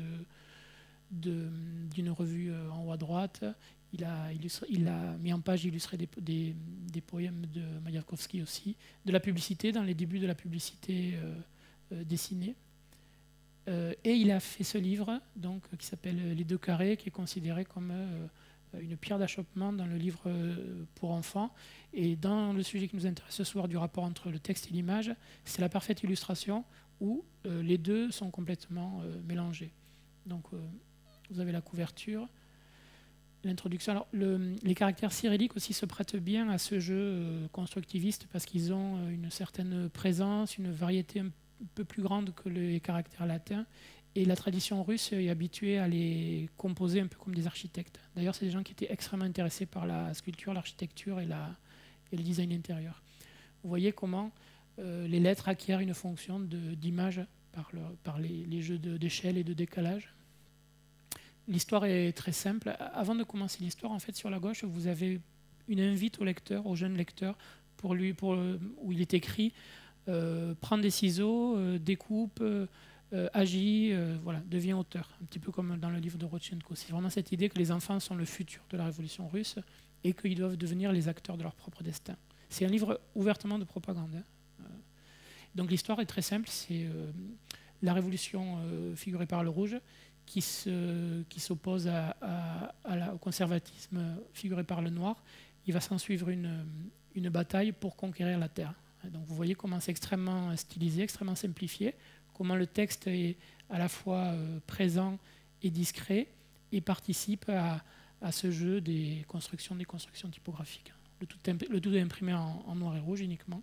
d'une revue en haut à droite. Il a mis en page illustré des poèmes de Mayakovsky aussi, de la publicité, dans les débuts de la publicité dessinée. Et il a fait ce livre donc, qui s'appelle Les Deux Carrés, qui est considéré comme une pierre d'achoppement dans le livre pour enfants. Et dans le sujet qui nous intéresse ce soir, du rapport entre le texte et l'image, c'est la parfaite illustration où les deux sont complètement mélangés. Donc vous avez la couverture, l'introduction. Alors les caractères cyrilliques aussi se prêtent bien à ce jeu constructiviste parce qu'ils ont une certaine présence, une variété un peu plus grande que les caractères latins. Et la tradition russe est habituée à les composer un peu comme des architectes. D'ailleurs, c'est des gens qui étaient extrêmement intéressés par la sculpture, l'architecture et le design intérieur. Vous voyez comment les lettres acquièrent une fonction d'image par les jeux d'échelle et de décalage. L'histoire est très simple. Avant de commencer l'histoire, en fait, sur la gauche, vous avez une invite au lecteur, au jeune lecteur, où il est écrit prends des ciseaux, découpe, agis, voilà, deviens auteur. Un petit peu comme dans le livre de Rodchenko. C'est vraiment cette idée que les enfants sont le futur de la révolution russe et qu'ils doivent devenir les acteurs de leur propre destin. C'est un livre ouvertement de propagande. Donc l'histoire est très simple. C'est la révolution figurée par le rouge qui s'oppose au conservatisme figuré par le noir. Il va s'en suivre une bataille pour conquérir la terre. Donc vous voyez comment c'est extrêmement stylisé, extrêmement simplifié, comment le texte est à la fois présent et discret et participe à ce jeu des constructions typographiques. Le tout est imprimé en noir et rouge uniquement.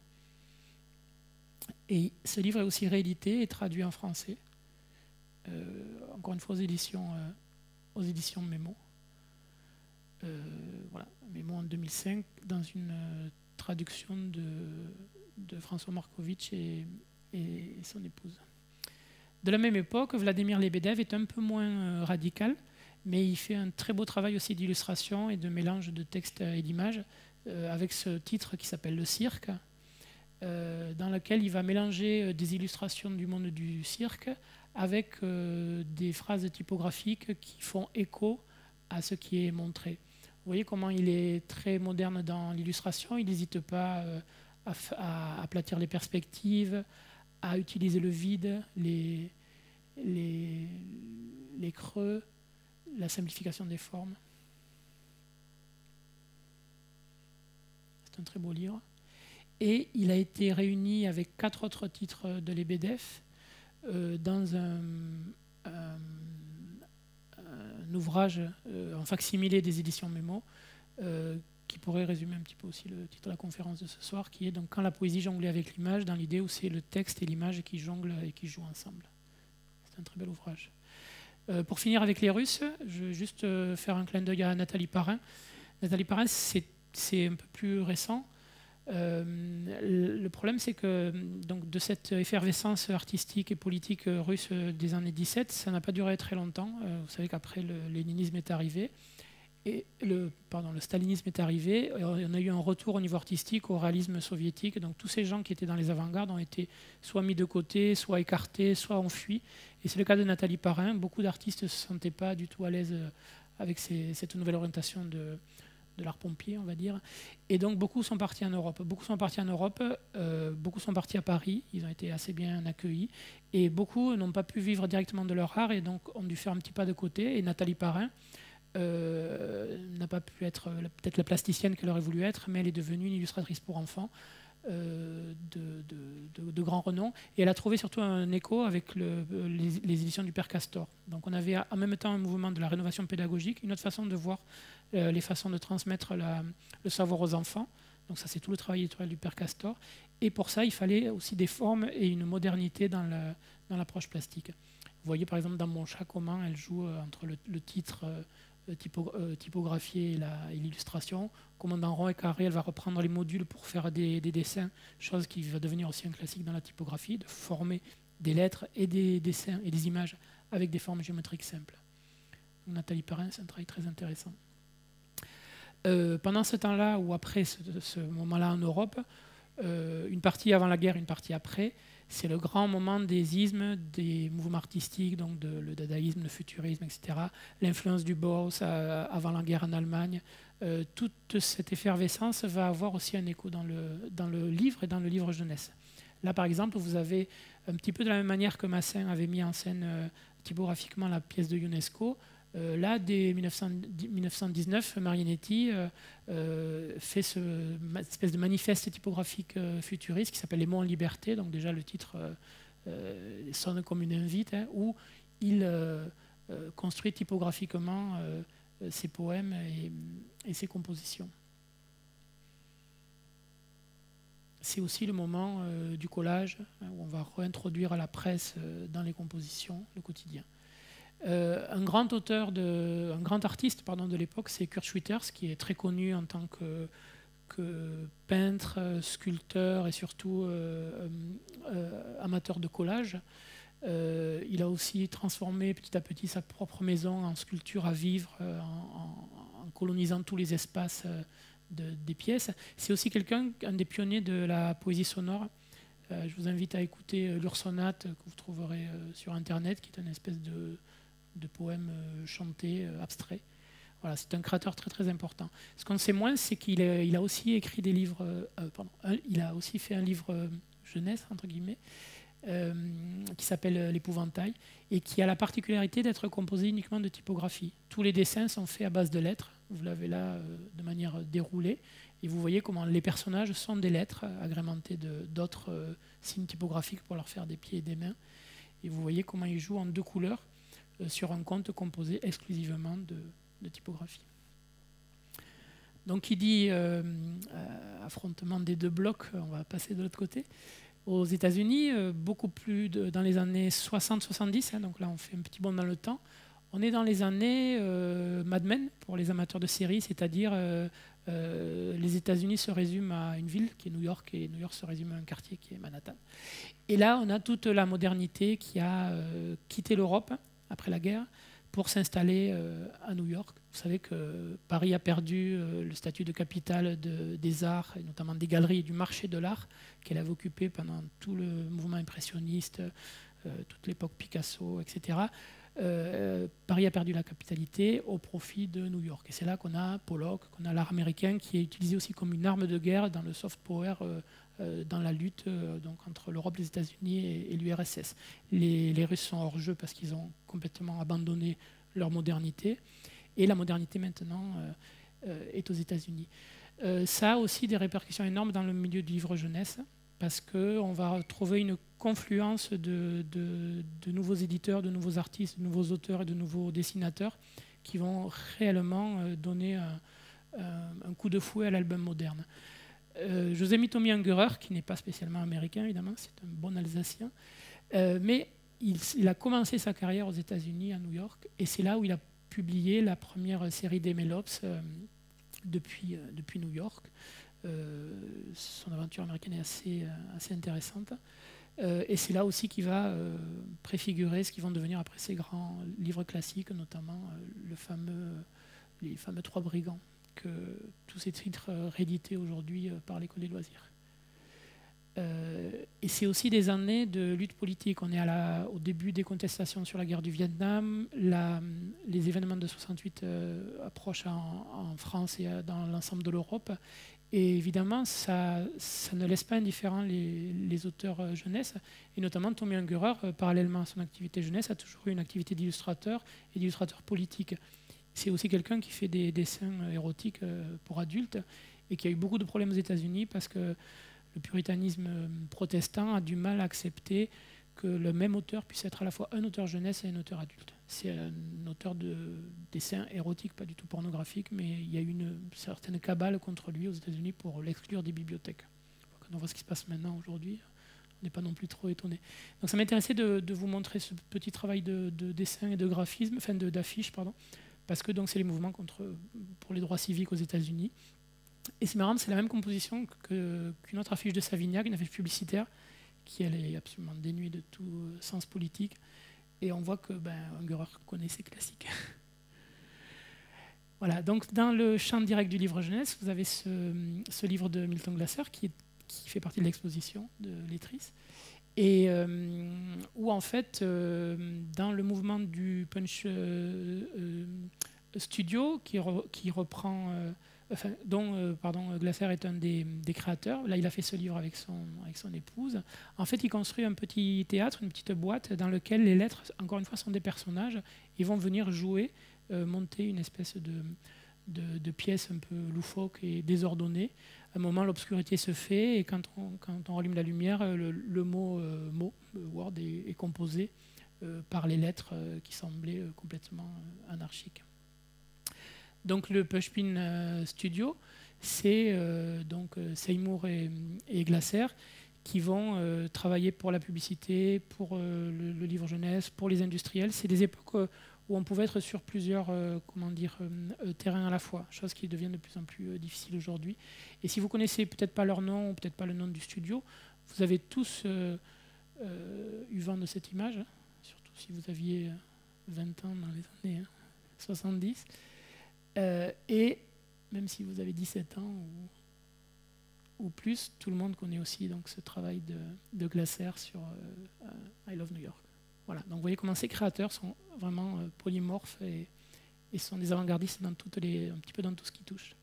Et ce livre est aussi réédité et traduit en français, encore une fois aux éditions Mémo. Voilà, Mémo en 2005, dans une traduction de François Markovitch et son épouse. De la même époque, Vladimir Lebedev est un peu moins radical, mais il fait un très beau travail aussi d'illustration et de mélange de texte et d'images, avec ce titre qui s'appelle Le Cirque, dans lequel il va mélanger des illustrations du monde du cirque avec des phrases typographiques qui font écho à ce qui est montré. Vous voyez comment il est très moderne dans l'illustration, il n'hésite pas à aplatir les perspectives, à utiliser le vide, les creux, la simplification des formes. C'est un très beau livre. Et il a été réuni avec 4 autres titres de Lebedev dans ouvrage en facsimilé des éditions Mémo, qui pourrait résumer un petit peu aussi le titre de la conférence de ce soir, qui est donc quand la poésie jonglait avec l'image, dans l'idée où c'est le texte et l'image qui jonglent et qui jouent ensemble. C'est un très bel ouvrage. Pour finir avec les Russes, je vais juste faire un clin d'œil à Nathalie Parrain. Nathalie Parrain, c'est un peu plus récent. Le problème, c'est que donc, de cette effervescence artistique et politique russe des années 17, ça n'a pas duré très longtemps. Vous savez qu'après, le léninisme est arrivé. Et le stalinisme est arrivé, on a eu un retour au niveau artistique au réalisme soviétique. Donc tous ces gens qui étaient dans les avant-gardes ont été soit mis de côté, soit écartés, soit enfuis. Et c'est le cas de Nathalie Parrain. Beaucoup d'artistes ne se sentaient pas du tout à l'aise avec cette nouvelle orientation de l'art pompier, on va dire. Et donc beaucoup sont partis en Europe. Beaucoup sont partis à Paris. Ils ont été assez bien accueillis. Et beaucoup n'ont pas pu vivre directement de leur art et donc ont dû faire un petit pas de côté. Et Nathalie Parrain n'a pas pu être peut-être la plasticienne qu'elle aurait voulu être, mais elle est devenue une illustratrice pour enfants de grand renom. Et elle a trouvé surtout un écho avec les éditions du Père Castor. Donc on avait en même temps un mouvement de la rénovation pédagogique, une autre façon de voir les façons de transmettre le savoir aux enfants. Donc ça, c'est tout le travail éditorial du Père Castor. Et pour ça, il fallait aussi des formes et une modernité dans l'approche plastique. Vous voyez par exemple dans Mon chat comment elle joue entre le titre typographié et l'illustration. Comment dans Rond et Carré, elle va reprendre les modules pour faire des dessins, chose qui va devenir aussi un classique dans la typographie, de former des lettres et des dessins et des images avec des formes géométriques simples. Donc, Nathalie Parrain, c'est un travail très intéressant. Pendant ce temps-là, ou après ce moment-là en Europe, une partie avant la guerre, une partie après, c'est le grand moment des ismes, des mouvements artistiques, donc le dadaïsme, le futurisme, etc. L'influence du Bauhaus avant la guerre en Allemagne. Toute cette effervescence va avoir aussi un écho dans le livre et dans le livre jeunesse. Là, par exemple, vous avez un petit peu de la même manière que Massin avait mis en scène typographiquement la pièce de UNESCO. Là, dès 1919, Marinetti fait cette espèce de manifeste typographique futuriste qui s'appelle Les mots en liberté. Donc déjà, le titre sonne comme une invite, hein, où il construit typographiquement ses poèmes et ses compositions. C'est aussi le moment du collage, hein, où on va réintroduire à la presse dans les compositions le quotidien. Un grand artiste de l'époque, c'est Kurt Schwitters, qui est très connu en tant que peintre, sculpteur et surtout amateur de collage. Il a aussi transformé petit à petit sa propre maison en sculpture à vivre, en colonisant tous les espaces des pièces. C'est aussi un des pionniers de la poésie sonore. Je vous invite à écouter l'Ursonate que vous trouverez sur Internet, qui est une espèce de poèmes chantés, abstraits. Voilà, c'est un créateur très très important. Ce qu'on sait moins, c'est qu'il a aussi écrit des livres. Il a aussi fait un livre jeunesse entre guillemets qui s'appelle L'Épouvantail et qui a la particularité d'être composé uniquement de typographie. Tous les dessins sont faits à base de lettres. Vous l'avez là de manière déroulée et vous voyez comment les personnages sont des lettres agrémentées d'autres signes typographiques pour leur faire des pieds et des mains. Et vous voyez comment ils jouent en deux couleurs sur un conte composé exclusivement de typographie. Donc, qui dit affrontement des deux blocs, on va passer de l'autre côté. Aux États-Unis, beaucoup plus dans les années 60-70, hein, donc là on fait un petit bond dans le temps. On est dans les années Mad Men pour les amateurs de séries, c'est-à-dire les États-Unis se résument à une ville qui est New York et New York se résume à un quartier qui est Manhattan. Et là, on a toute la modernité qui a quitté l'Europe après la guerre pour s'installer à New York. Vous savez que Paris a perdu le statut de capitale des arts, et notamment des galeries et du marché de l'art qu'elle avait occupé pendant tout le mouvement impressionniste, toute l'époque Picasso, etc. Paris a perdu la capitalité au profit de New York. Et c'est là qu'on a Pollock, qu'on a l'art américain qui est utilisé aussi comme une arme de guerre dans le soft power, dans la lutte donc entre l'Europe, les États-Unis et l'URSS. Les Russes sont hors jeu parce qu'ils ont complètement abandonné leur modernité. Et la modernité maintenant est aux États-Unis. Ça a aussi des répercussions énormes dans le milieu du livre jeunesse parce qu'on va trouver une confluence de nouveaux éditeurs, de nouveaux artistes, de nouveaux auteurs et de nouveaux dessinateurs qui vont réellement donner un coup de fouet à l'album moderne. José Mitomi Ungerer, qui n'est pas spécialement américain, évidemment, c'est un bon Alsacien, mais il a commencé sa carrière aux États-Unis, à New York, et c'est là où il a publié la première série d'Emelops depuis New York. Son aventure américaine est assez intéressante. Et c'est là aussi qu'il va préfigurer ce qui vont devenir après ces grands livres classiques, notamment les fameux Trois Brigands, que tous ces titres réédités aujourd'hui par l'École des loisirs. Et c'est aussi des années de lutte politique. On est au début des contestations sur la guerre du Vietnam. Les événements de 68 approchent en France et dans l'ensemble de l'Europe. Et évidemment, ça ne laisse pas indifférents les auteurs jeunesse. Et notamment, Tommy Ungerer, parallèlement à son activité jeunesse, a toujours eu une activité d'illustrateur et d'illustrateur politique. C'est aussi quelqu'un qui fait des dessins érotiques pour adultes et qui a eu beaucoup de problèmes aux États-Unis parce que le puritanisme protestant a du mal à accepter que le même auteur puisse être à la fois un auteur jeunesse et un auteur adulte. C'est un auteur de dessins érotiques, pas du tout pornographiques, mais il y a eu une certaine cabale contre lui aux États-Unis pour l'exclure des bibliothèques. Quand on voit ce qui se passe maintenant, aujourd'hui, on n'est pas non plus trop étonné. Donc ça m'intéressait de vous montrer ce petit travail de dessin et de graphisme, enfin d'affiche, pardon, parce que c'est les mouvements pour les droits civiques aux États-Unis. Et c'est marrant, c'est la même composition qu'une autre affiche de Savignac, une affiche publicitaire, qui elle est absolument dénuée de tout sens politique. Et on voit que Ungerer connaît ses classiques. Voilà, donc dans le champ direct du livre jeunesse, vous avez ce livre de Milton Glaser qui fait partie de l'exposition de Lettrice, et où en fait, dans le mouvement du Punch Studio, qui reprend... dont Glaser est un des créateurs. Là, il a fait ce livre avec son épouse. En fait, il construit un petit théâtre, une petite boîte dans lequel les lettres, encore une fois, sont des personnages. Ils vont venir jouer, monter une espèce de pièce un peu loufoque et désordonnée. À un moment, l'obscurité se fait et quand on rallume la lumière, le mot word est composé par les lettres qui semblaient complètement anarchiques. Donc le Pushpin Studio, c'est Seymour et Glaser qui vont travailler pour la publicité, pour le livre jeunesse, pour les industriels. C'est des époques où on pouvait être sur plusieurs terrains à la fois, chose qui devient de plus en plus difficile aujourd'hui. Et si vous connaissez peut-être pas leur nom, ou peut-être pas le nom du studio, vous avez tous eu vent de cette image, hein, surtout si vous aviez 20 ans dans les années 70. Et même si vous avez 17 ans ou plus, tout le monde connaît aussi ce travail de Glaser sur I Love New York. Voilà, donc vous voyez comment ces créateurs sont vraiment polymorphes et sont des avant-gardistes un petit peu dans tout ce qui touche.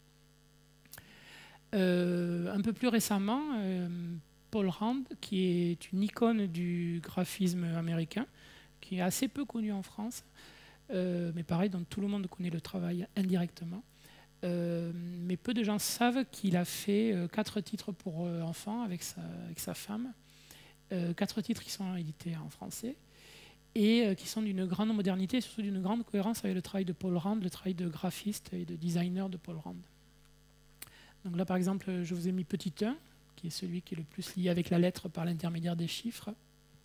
Un peu plus récemment, Paul Rand, qui est une icône du graphisme américain, qui est assez peu connu en France, mais pareil, dont tout le monde connaît le travail indirectement. Mais peu de gens savent qu'il a fait 4 titres pour enfants avec sa femme. 4 titres qui sont édités en français et qui sont d'une grande modernité et surtout d'une grande cohérence avec le travail de Paul Rand, le travail de graphiste et de designer de Paul Rand. Donc là, par exemple, je vous ai mis petit 1, qui est celui qui est le plus lié avec la lettre par l'intermédiaire des chiffres.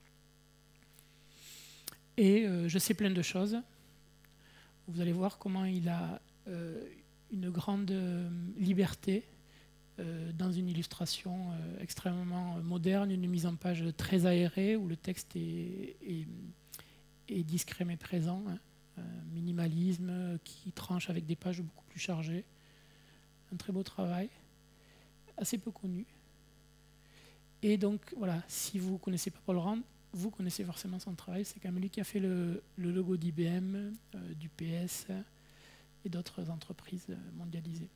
Et je sais plein de choses. Vous allez voir comment il a une grande liberté dans une illustration extrêmement moderne, une mise en page très aérée où le texte est discret mais présent, hein. Minimalisme qui tranche avec des pages beaucoup plus chargées. Un très beau travail, assez peu connu. Et donc voilà, si vous ne connaissez pas Paul Rand, vous connaissez forcément son travail. C'est quand même lui qui a fait le logo d'IBM, du PS et d'autres entreprises mondialisées.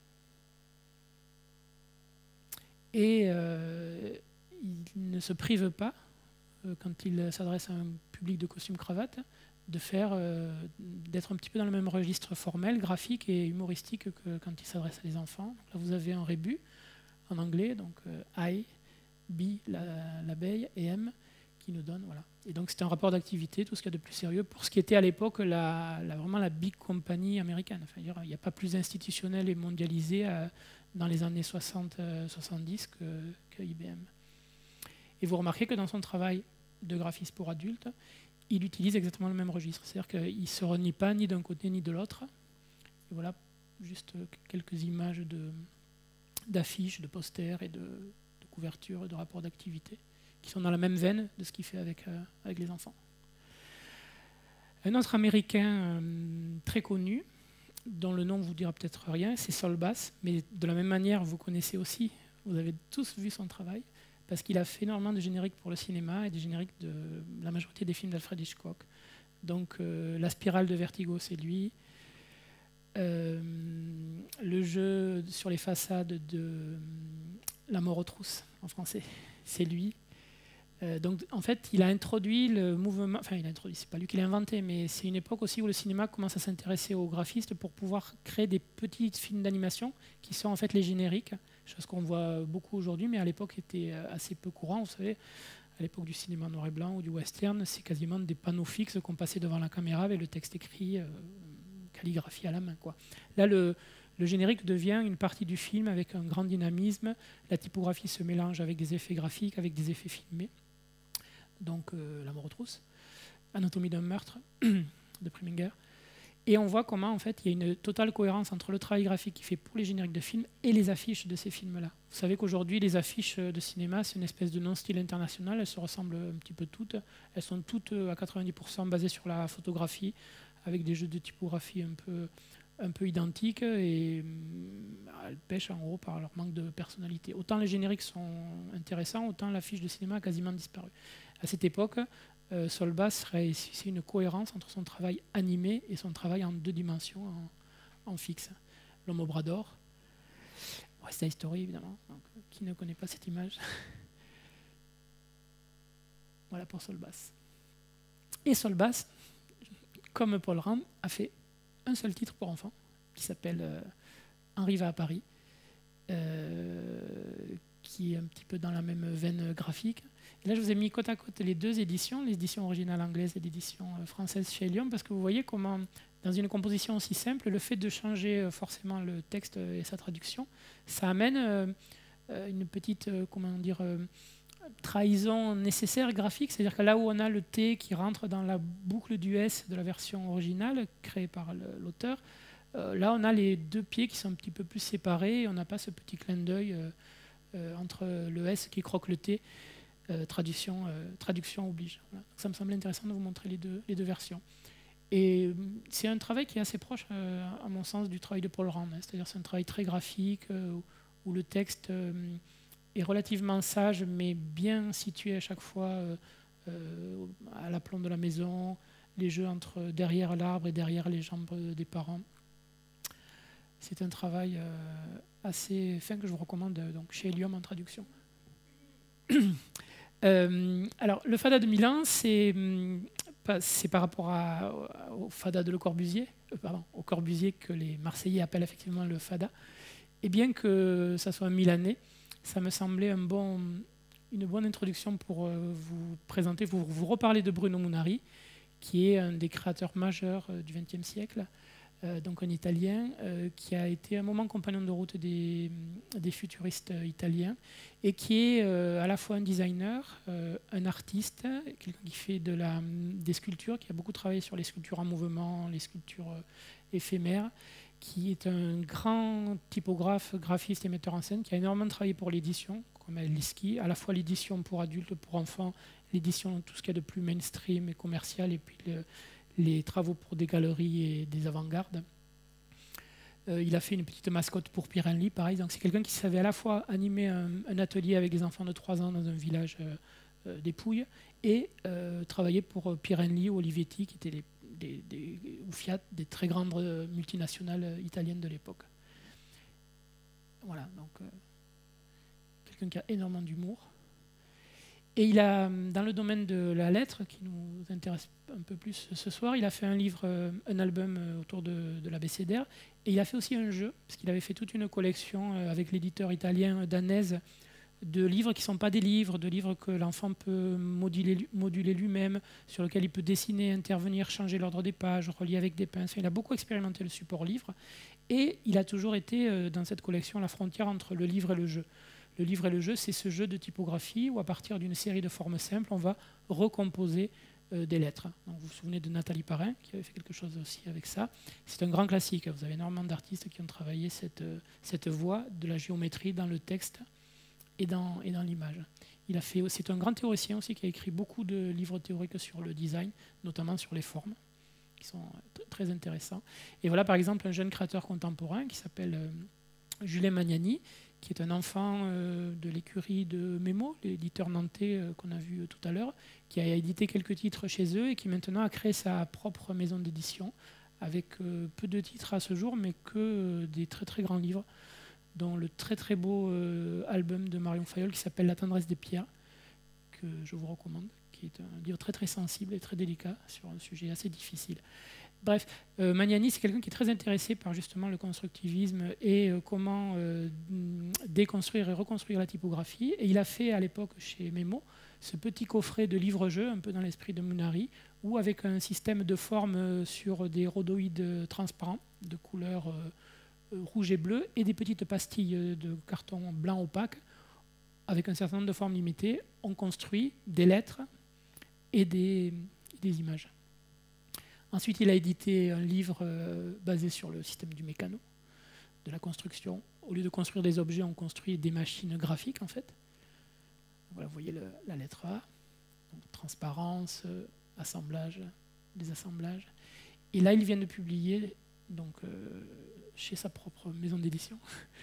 Et il ne se prive pas, quand il s'adresse à un public de costume-cravate, d'être un petit peu dans le même registre formel, graphique et humoristique que quand il s'adresse à des enfants. Donc là, vous avez un rébus en anglais, donc I, B, l'abeille, et M, qui nous donne, voilà. Et donc c'était un rapport d'activité, tout ce qu'il y a de plus sérieux, pour ce qui était à l'époque vraiment la big compagnie américaine. Enfin, il n'y a pas plus institutionnel et mondialisé dans les années 60-70 que IBM. Et vous remarquez que dans son travail de graphiste pour adultes, il utilise exactement le même registre. C'est-à-dire qu'il ne se renie pas ni d'un côté ni de l'autre. Et voilà juste quelques images d'affiches, de posters et de couvertures, de rapports d'activité, qui sont dans la même veine de ce qu'il fait avec les enfants. Un autre Américain très connu, dont le nom ne vous dira peut-être rien, c'est Saul Bass, mais de la même manière, vous connaissez aussi, vous avez tous vu son travail, parce qu'il a fait énormément de génériques pour le cinéma et des génériques de la majorité des films d'Alfred Hitchcock. Donc La Spirale de Vertigo, c'est lui. Le jeu sur les façades de La Mort aux trousses, en français, c'est lui. Donc en fait, il a introduit le mouvement, enfin il a introduit, c'est pas lui qui l'a inventé, mais c'est une époque aussi où le cinéma commence à s'intéresser aux graphistes pour pouvoir créer des petits films d'animation qui sont en fait les génériques, chose qu'on voit beaucoup aujourd'hui, mais à l'époque était assez peu courant. Vous savez, à l'époque du cinéma noir et blanc ou du western, c'est quasiment des panneaux fixes qu'on passait devant la caméra avec le texte écrit, calligraphie à la main, quoi. Là, le générique devient une partie du film avec un grand dynamisme. La typographie se mélange avec des effets graphiques, avec des effets filmés. Donc La Mort aux trousses, Anatomie d'un meurtre de Preminger. Et on voit comment en fait il y a une totale cohérence entre le travail graphique qu'il fait pour les génériques de films et les affiches de ces films-là. Vous savez qu'aujourd'hui les affiches de cinéma c'est une espèce de non-style international, elles se ressemblent un petit peu toutes, elles sont toutes à 90% basées sur la photographie, avec des jeux de typographie un peu identiques, et elles pêchent en gros par leur manque de personnalité. Autant les génériques sont intéressants, autant l'affiche de cinéma a quasiment disparu. À cette époque, Saul Bass réussit une cohérence entre son travail animé et son travail en 2 dimensions, en fixe. L'homme au bras d'or, West Side Story évidemment, donc, qui ne connaît pas cette image. Voilà pour Saul Bass. Et Saul Bass, comme Paul Rand, a fait un seul titre pour enfants, qui s'appelle Henri va à Paris, qui est un petit peu dans la même veine graphique. Et là, je vous ai mis côte à côte les 2 éditions, l'édition originale anglaise et l'édition française chez Helium, parce que vous voyez comment, dans une composition aussi simple, le fait de changer forcément le texte et sa traduction, ça amène une petite, trahison nécessaire graphique, c'est-à-dire que là où on a le T qui rentre dans la boucle du S de la version originale, créée par l'auteur, là on a les 2 pieds qui sont un petit peu plus séparés, et on n'a pas ce petit clin d'œil entre le S qui croque le T. Traduction oblige. Voilà. Ça me semblait intéressant de vous montrer les deux versions. Et c'est un travail qui est assez proche, à mon sens, du travail de Paul Rand. C'est-à-dire c'est un travail très graphique, où le texte est relativement sage, mais bien situé à chaque fois à l'aplomb de la maison, les jeux entre derrière l'arbre et derrière les jambes des parents. C'est un travail assez fin que je vous recommande donc, chez Helium en traduction. Alors, le Fada de Milan, c'est par rapport au Fada de Le Corbusier, au Corbusier que les Marseillais appellent effectivement le Fada. Et bien que ça soit un Milanais, ça me semblait une bonne introduction pour vous présenter, vous reparler de Bruno Munari, qui est un des créateurs majeurs du XXe siècle, donc un Italien qui a été un moment compagnon de route des futuristes italiens et qui est à la fois un designer, un artiste, quelqu'un qui fait des sculptures, qui a beaucoup travaillé sur les sculptures en mouvement, les sculptures éphémères, qui est un grand typographe, graphiste et metteur en scène, qui a énormément travaillé pour l'édition, comme Liski, à la fois l'édition pour adultes, pour enfants, l'édition, tout ce qu'il y a de plus mainstream et commercial, et puis les travaux pour des galeries et des avant-gardes. Il a fait une petite mascotte pour Pirelli, pareil. Donc c'est quelqu'un qui savait à la fois animer un atelier avec des enfants de 3 ans dans un village des Pouilles et travailler pour Pirelli ou Olivetti, qui étaient ou Fiat, des très grandes multinationales italiennes de l'époque. Voilà, donc quelqu'un qui a énormément d'humour. Et il a, dans le domaine de la lettre, qui nous intéresse un peu plus ce soir, il a fait un livre, un album autour de l'abécédaire, et il a fait aussi un jeu, parce qu'il avait fait toute une collection avec l'éditeur italien Danese de livres qui ne sont pas des livres, de livres que l'enfant peut moduler lui-même, sur lesquels il peut dessiner, intervenir, changer l'ordre des pages, relier avec des pinces. Il a beaucoup expérimenté le support livre et il a toujours été dans cette collection à la frontière entre le livre et le jeu. Le livre et le jeu, c'est ce jeu de typographie où à partir d'une série de formes simples, on va recomposer des lettres. Donc, vous vous souvenez de Nathalie Parrain, qui avait fait quelque chose aussi avec ça. C'est un grand classique. Vous avez énormément d'artistes qui ont travaillé cette voie de la géométrie dans le texte et dans l'image. C'est un grand théoricien aussi qui a écrit beaucoup de livres théoriques sur le design, notamment sur les formes, qui sont très intéressants. Et voilà par exemple un jeune créateur contemporain qui s'appelle Julien Magnani, qui est un enfant de l'écurie de Memo, l'éditeur nantais qu'on a vu tout à l'heure, qui a édité quelques titres chez eux et qui maintenant a créé sa propre maison d'édition avec peu de titres à ce jour, mais que des très très grands livres, dont le très très beau album de Marion Fayolle qui s'appelle La tendresse des pierres, que je vous recommande, qui est un livre très très sensible et très délicat sur un sujet assez difficile. Bref, Magnani, c'est quelqu'un qui est très intéressé par justement le constructivisme et comment déconstruire et reconstruire la typographie. Et il a fait à l'époque chez Memo ce petit coffret de livres-jeux, un peu dans l'esprit de Munari, où avec un système de formes sur des rhodoïdes transparents de couleur rouge et bleu et des petites pastilles de carton blanc opaque, avec un certain nombre de formes limitées, on construit des lettres et des images. Ensuite, il a édité un livre basé sur le système du mécano, de la construction. Au lieu de construire des objets, on construit des machines graphiques, en fait. Voilà, vous voyez la lettre A, donc, transparence, assemblage, désassemblage. Et là, il vient de publier, donc, chez sa propre maison d'édition,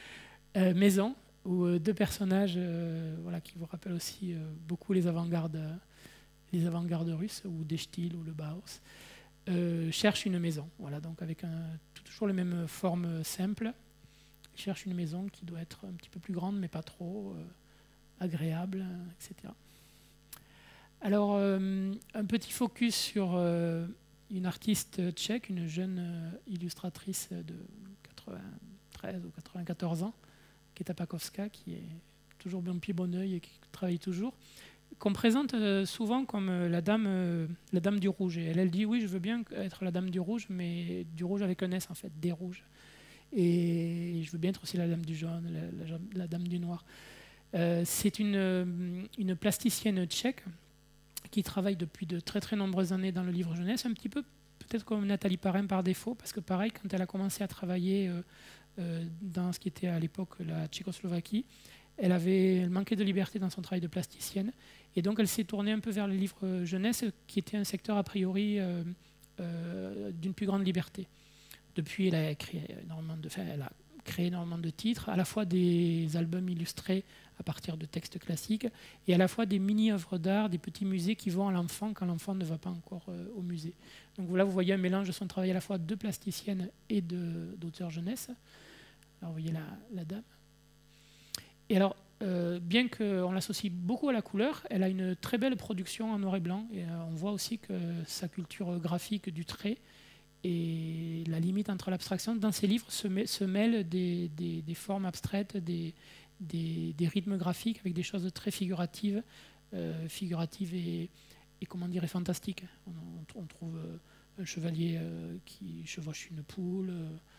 Maison, où deux personnages voilà, qui vous rappellent aussi beaucoup les avant-gardes russes, ou Deschtil ou le Bauhaus. Cherche une maison, voilà, donc avec toujours les mêmes formes simples. Il cherche une maison qui doit être un petit peu plus grande, mais pas trop, agréable, etc. Alors, un petit focus sur une artiste tchèque, une jeune illustratrice de 93 ou 94 ans, Květa Pakovská, qui est toujours bon pied, bon oeil et qui travaille toujours, qu'on présente souvent comme la dame du rouge. Et elle dit, oui, je veux bien être la dame du rouge, mais du rouge avec un S, en fait, des rouges. Et je veux bien être aussi la dame du jaune, la dame du noir. C'est une plasticienne tchèque qui travaille depuis de très très nombreuses années dans le livre jeunesse, un petit peu peut-être comme Nathalie Parrain par défaut, parce que pareil, quand elle a commencé à travailler dans ce qui était à l'époque la Tchécoslovaquie, elle manquait de liberté dans son travail de plasticienne, et donc elle s'est tournée un peu vers le livre jeunesse, qui était un secteur a priori d'une plus grande liberté. Depuis, elle a créé énormément de titres, à la fois des albums illustrés à partir de textes classiques, et à la fois des mini-œuvres d'art, des petits musées qui vont à l'enfant quand l'enfant ne va pas encore au musée. Donc là, vous voyez un mélange de son travail à la fois de plasticienne et d'auteur jeunesse. Alors, vous voyez la dame. Et alors, bien qu'on l'associe beaucoup à la couleur, elle a une très belle production en noir et blanc. Et on voit aussi que sa culture graphique du trait et la limite entre l'abstraction, dans ses livres se mêlent des formes abstraites, des rythmes graphiques avec des choses très figuratives et comment dire, et fantastiques. On trouve un chevalier qui chevauche une poule,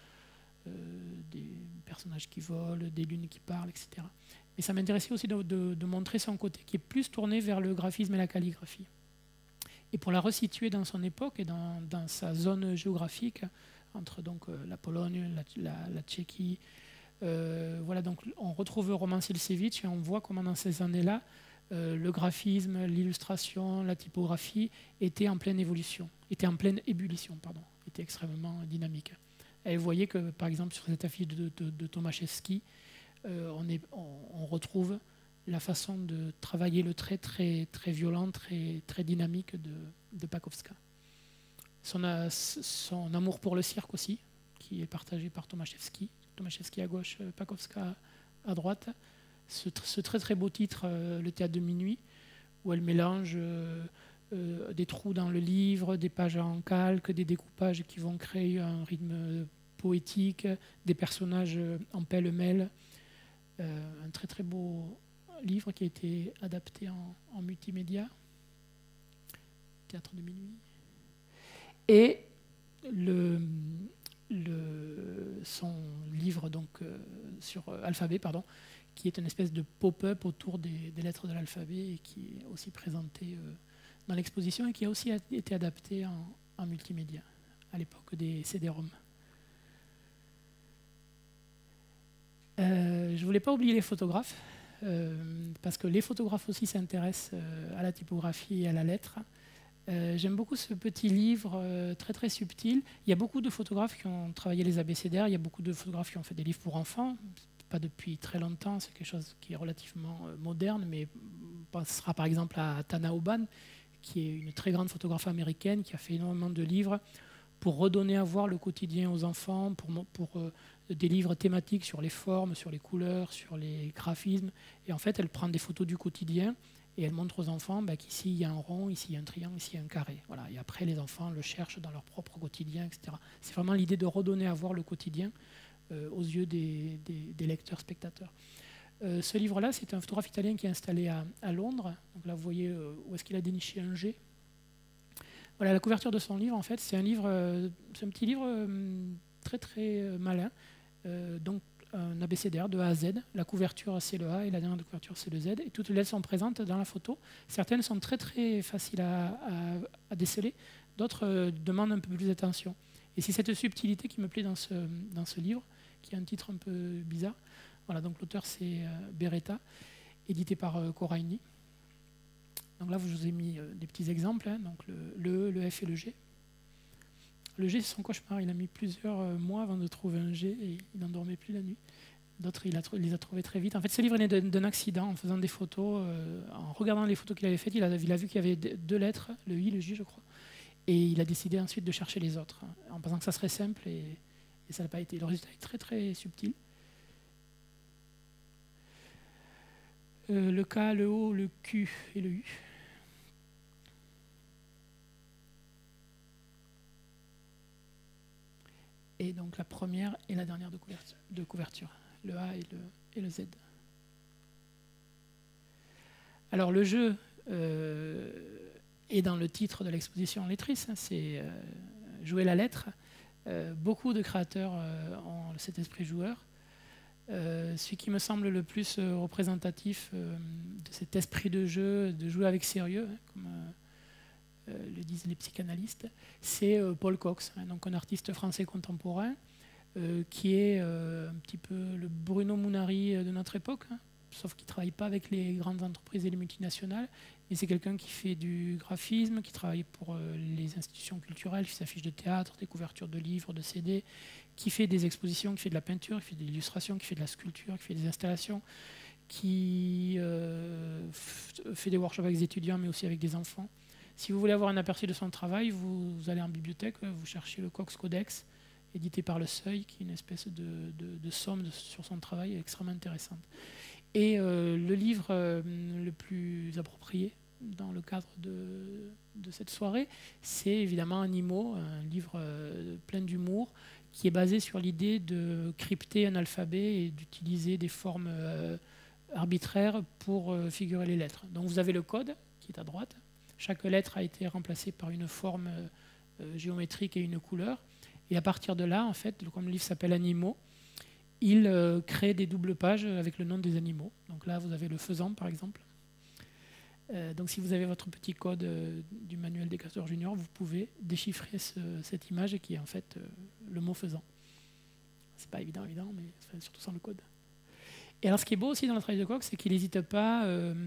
des personnages qui volent, des lunes qui parlent, etc. Mais ça m'intéressait aussi de montrer son côté qui est plus tourné vers le graphisme et la calligraphie. Et pour la resituer dans son époque et dans sa zone géographique, entre donc, la Pologne, la Tchéquie, voilà, donc on retrouve Roman Silsiewicz et on voit comment dans ces années-là, le graphisme, l'illustration, la typographie étaient en pleine évolution, étaient extrêmement dynamiques. Et vous voyez que, par exemple, sur cette affiche de Tomaszewski, on retrouve la façon de travailler le trait très, très violent, très, très dynamique de Pakovská. Son amour pour le cirque aussi, qui est partagé par Tomaszewski. Tomaszewski à gauche, Pakovská à droite. Ce très très beau titre, Le théâtre de minuit, où elle mélange des trous dans le livre, des pages en calque, des découpages qui vont créer un rythme poétique, des personnages en pêle-mêle. Un très très beau livre qui a été adapté en multimédia, Théâtre de minuit. Et son livre donc, sur Alphabet, pardon, qui est une espèce de pop-up autour des lettres de l'alphabet et qui est aussi présenté dans l'exposition et qui a aussi été adapté en multimédia à l'époque des CD-ROM. Je ne voulais pas oublier les photographes, parce que les photographes aussi s'intéressent à la typographie et à la lettre. J'aime beaucoup ce petit livre très très subtil. Il y a beaucoup de photographes qui ont travaillé les abécédaires, il y a beaucoup de photographes qui ont fait des livres pour enfants, pas depuis très longtemps, c'est quelque chose qui est relativement moderne, mais on pensera par exemple à Tana Oban, qui est une très grande photographe américaine qui a fait énormément de livres pour redonner à voir le quotidien aux enfants, pour des livres thématiques sur les formes, sur les couleurs, sur les graphismes. Et en fait, elle prend des photos du quotidien et elle montre aux enfants qu'ici, il y a un rond, ici, il y a un triangle, ici, il y a un carré. Voilà. Et après, les enfants le cherchent dans leur propre quotidien, etc. C'est vraiment l'idée de redonner à voir le quotidien aux yeux des lecteurs, spectateurs. Ce livre-là, c'est un photographe italien qui est installé à Londres. Donc là, vous voyez où est-ce qu'il a déniché un G. Voilà, la couverture de son livre, en fait, c'est un petit livre très très malin, donc un abécédaire de A à Z. La couverture c'est le A et la dernière couverture c'est le Z, et toutes les lettres sont présentes dans la photo. Certaines sont très très faciles à déceler, d'autres demandent un peu plus d'attention. Et c'est cette subtilité qui me plaît dans ce livre, qui a un titre un peu bizarre. Voilà, donc l'auteur c'est Beretta, édité par Coraini. Donc là, je vous ai mis des petits exemples, hein, donc le F et le G. Le G, c'est son cauchemar. Il a mis plusieurs mois avant de trouver un G et il n'en dormait plus la nuit. D'autres, il les a trouvés très vite. En fait, ce livre est né d'un accident en faisant des photos. En regardant les photos qu'il avait faites, il a vu qu'il y avait deux lettres, le I, le J, je crois. Et il a décidé ensuite de chercher les autres, hein, en pensant que ça serait simple et ça n'a pas été. Le résultat est très, très subtil. Le K, le O, le Q et le U. Et donc la première et la dernière de couverture, le A et le Z. Alors le jeu est dans le titre de l'exposition Lettrice, hein, c'est jouer la lettre. Beaucoup de créateurs ont cet esprit joueur. Ce qui me semble le plus représentatif de cet esprit de jeu, de jouer avec sérieux, hein, comme le disent les psychanalystes, c'est Paul Cox, hein, donc un artiste français contemporain qui est un petit peu le Bruno Munari de notre époque, hein, sauf qu'il ne travaille pas avec les grandes entreprises et les multinationales, mais c'est quelqu'un qui fait du graphisme, qui travaille pour les institutions culturelles, qui s'affiche de théâtre, des couvertures de livres, de CD, qui fait des expositions, qui fait de la peinture, qui fait de l'illustration, qui fait de la sculpture, qui fait des installations, qui fait des workshops avec des étudiants, mais aussi avec des enfants. Si vous voulez avoir un aperçu de son travail, vous allez en bibliothèque, vous cherchez le Cox Codex, édité par Le Seuil, qui est une espèce de somme sur son travail extrêmement intéressante. Et le livre le plus approprié dans le cadre de cette soirée, c'est évidemment Animaux, un livre plein d'humour, qui est basé sur l'idée de crypter un alphabet et d'utiliser des formes arbitraires pour figurer les lettres. Donc vous avez le code, qui est à droite. Chaque lettre a été remplacée par une forme géométrique et une couleur. Et à partir de là, en fait, comme le livre s'appelle Animaux, il crée des doubles pages avec le nom des animaux. Donc là, vous avez le faisan, par exemple. Donc si vous avez votre petit code du manuel des casteurs juniors, vous pouvez déchiffrer cette image qui est en fait le mot faisan. C'est pas évident, mais surtout sans le code. Et alors, ce qui est beau aussi dans le travail de Cox, c'est qu'il n'hésite pas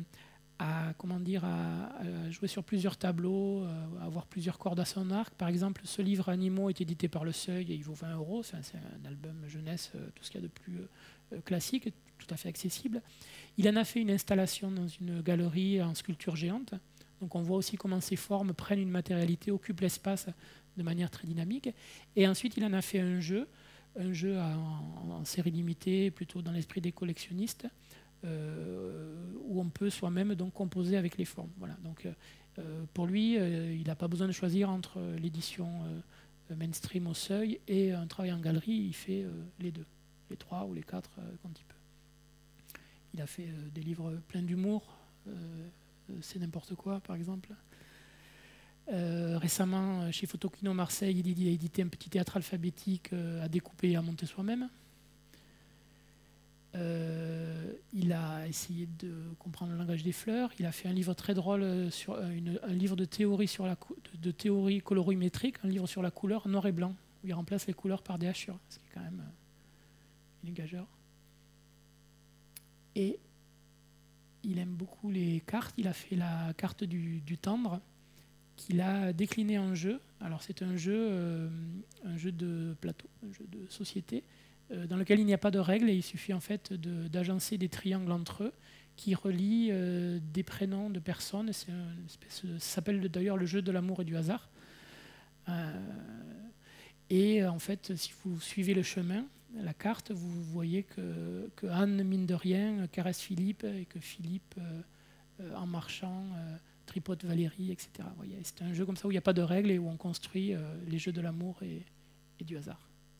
à jouer sur plusieurs tableaux, à avoir plusieurs cordes à son arc. Par exemple, ce livre Animaux est édité par Le Seuil et il vaut 20 €. C'est un album jeunesse, tout ce qu'il y a de plus classique, tout à fait accessible. Il en a fait une installation dans une galerie en sculpture géante. Donc on voit aussi comment ces formes prennent une matérialité, occupent l'espace de manière très dynamique. Et ensuite, il en a fait un jeu en série limitée, plutôt dans l'esprit des collectionnistes, où on peut soi-même donc composer avec les formes. Voilà. Donc, pour lui, il n'a pas besoin de choisir entre l'édition mainstream au Seuil et un travail en galerie. Il fait les deux, les trois ou les quatre quand il peut. Il a fait des livres pleins d'humour, C'est n'importe quoi par exemple. Récemment, chez Photokino Marseille, il a édité un petit théâtre alphabétique à découper et à monter soi-même. Il a essayé de comprendre le langage des fleurs. Il a fait un livre très drôle, sur un livre de théorie, de théorie colorimétrique, un livre sur la couleur noir et blanc, où il remplace les couleurs par des hachures, ce qui est quand même une gageur. Et il aime beaucoup les cartes. Il a fait la carte du tendre, qu'il a décliné en jeu. Alors c'est un jeu de plateau, un jeu de société, dans lequel il n'y a pas de règles et il suffit en fait d'agencer des triangles entre eux qui relient des prénoms de personnes. Ça s'appelle d'ailleurs le jeu de l'amour et du hasard. Et en fait, si vous suivez le chemin, la carte, vous voyez que Anne, mine de rien, caresse Philippe et que Philippe, en marchant, tripote Valérie, etc. C'est un jeu comme ça où il n'y a pas de règles et où on construit les jeux de l'amour et du hasard.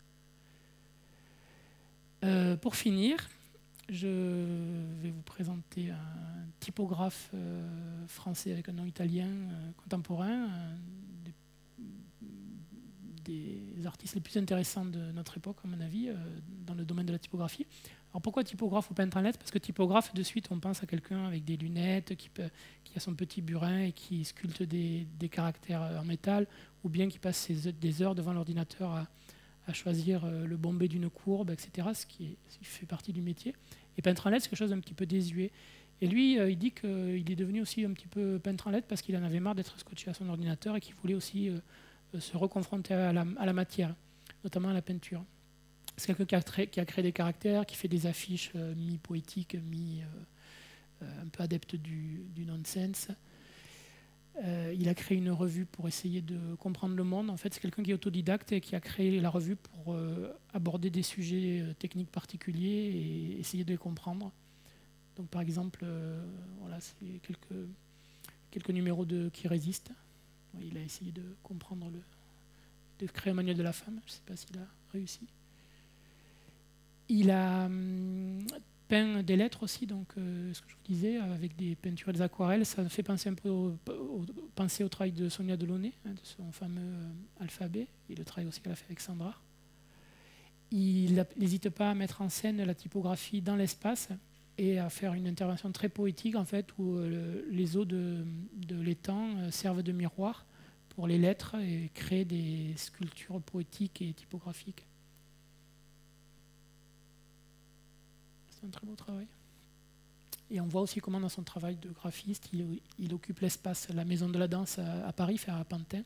Pour finir, je vais vous présenter un typographe français avec un nom italien contemporain, des artistes les plus intéressants de notre époque, à mon avis, dans le domaine de la typographie. Alors pourquoi typographe ou peintre en lettres? Parce que typographe, de suite, on pense à quelqu'un avec des lunettes, qui a son petit burin et qui sculpte des caractères en métal, ou bien qui passe des heures devant l'ordinateur à choisir le bombé d'une courbe, etc., ce qui fait partie du métier. Et peintre en lettres, c'est quelque chose d'un petit peu désuet. Et lui, il dit qu'il est devenu aussi un petit peu peintre en lettres parce qu'il en avait marre d'être scotché à son ordinateur et qu'il voulait aussi se reconfronter à la matière, notamment à la peinture. C'est quelqu'un qui a créé des caractères, qui fait des affiches mi-poétiques, un peu adepte du nonsense. Il a créé une revue pour essayer de comprendre le monde. En fait, c'est quelqu'un qui est autodidacte et qui a créé la revue pour aborder des sujets techniques particuliers et essayer de les comprendre. Donc, par exemple, voilà, c'est quelques numéros qui résistent. Il a essayé de comprendre, de créer un manuel de la femme. Je ne sais pas s'il a réussi. Il a peint des lettres aussi, donc ce que je vous disais, avec des peintures et des aquarelles. Ça me fait penser un peu au travail de Sonia Delaunay, de son fameux alphabet, et le travail aussi qu'elle a fait avec Sandra. Il n'hésite pas à mettre en scène la typographie dans l'espace et à faire une intervention très poétique, en fait, où les eaux de l'étang servent de miroir pour les lettres et créer des sculptures poétiques et typographiques. C'est un très beau travail. Et on voit aussi comment dans son travail de graphiste, il occupe l'espace, la Maison de la Danse à Paris, à Pantin,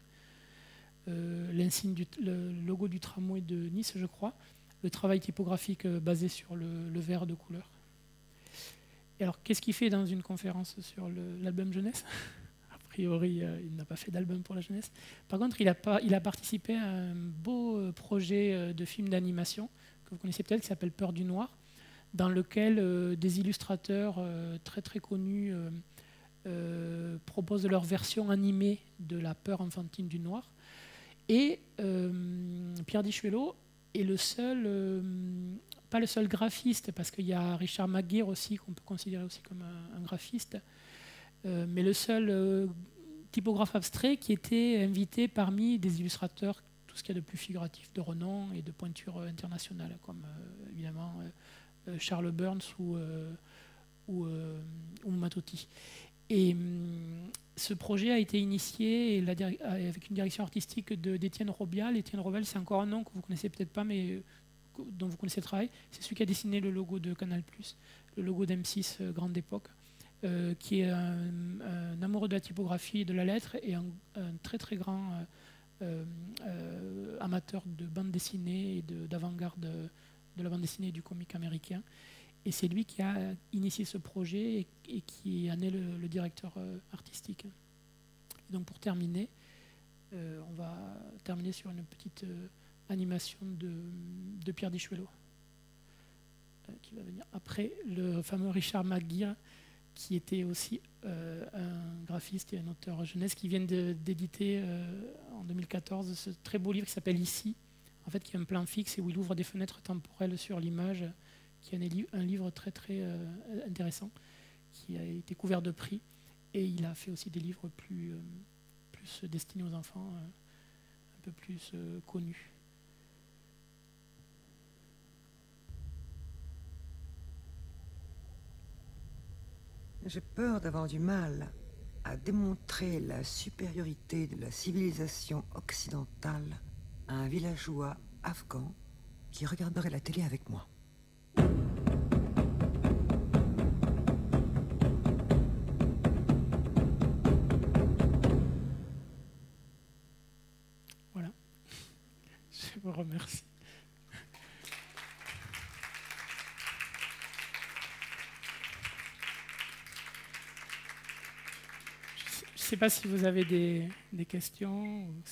le logo du tramway de Nice, je crois, le travail typographique basé sur le vert de couleur. Et alors, qu'est-ce qu'il fait dans une conférence sur l'album jeunesse? A priori, il n'a pas fait d'album pour la jeunesse. Par contre, il a participé à un beau projet de film d'animation que vous connaissez peut-être, qui s'appelle Peur du Noir, dans lequel des illustrateurs très très connus proposent leur version animée de la peur enfantine du noir. Et Pierre Dichuelo est le seul, pas le seul graphiste, parce qu'il y a Richard Maguire aussi, qu'on peut considérer aussi comme un graphiste, mais le seul typographe abstrait qui était invité parmi des illustrateurs, tout ce qu'il y a de plus figuratif, de renom et de pointure internationale, comme évidemment Charles Burns ou Matoti. Et ce projet a été initié avec une direction artistique d'Étienne Robial. Étienne Robial, c'est encore un nom que vous ne connaissez peut-être pas, mais dont vous connaissez le travail. C'est celui qui a dessiné le logo de Canal+, le logo d'M6 Grande Époque, qui est un amoureux de la typographie et de la lettre et un très très grand amateur de bande dessinée et d'avant-garde de la bande dessinée et du comique américain. Et c'est lui qui a initié ce projet et qui en est le directeur artistique. Et donc pour terminer, on va terminer sur une petite animation de Pierre Dichuelo, qui va venir après le fameux Richard Maguire, qui était aussi un graphiste et un auteur jeunesse, qui vient d'éditer en 2014 ce très beau livre qui s'appelle Ici, en fait, qui est un plan fixe et où il ouvre des fenêtres temporelles sur l'image qui est un livre très très intéressant, qui a été couvert de prix. Et il a fait aussi des livres plus destinés aux enfants, un peu plus connus. J'ai peur d'avoir du mal à démontrer la supériorité de la civilisation occidentale à un villageois afghan qui regarderait la télé avec moi. Voilà. Je vous remercie. Je ne sais pas si vous avez des questions.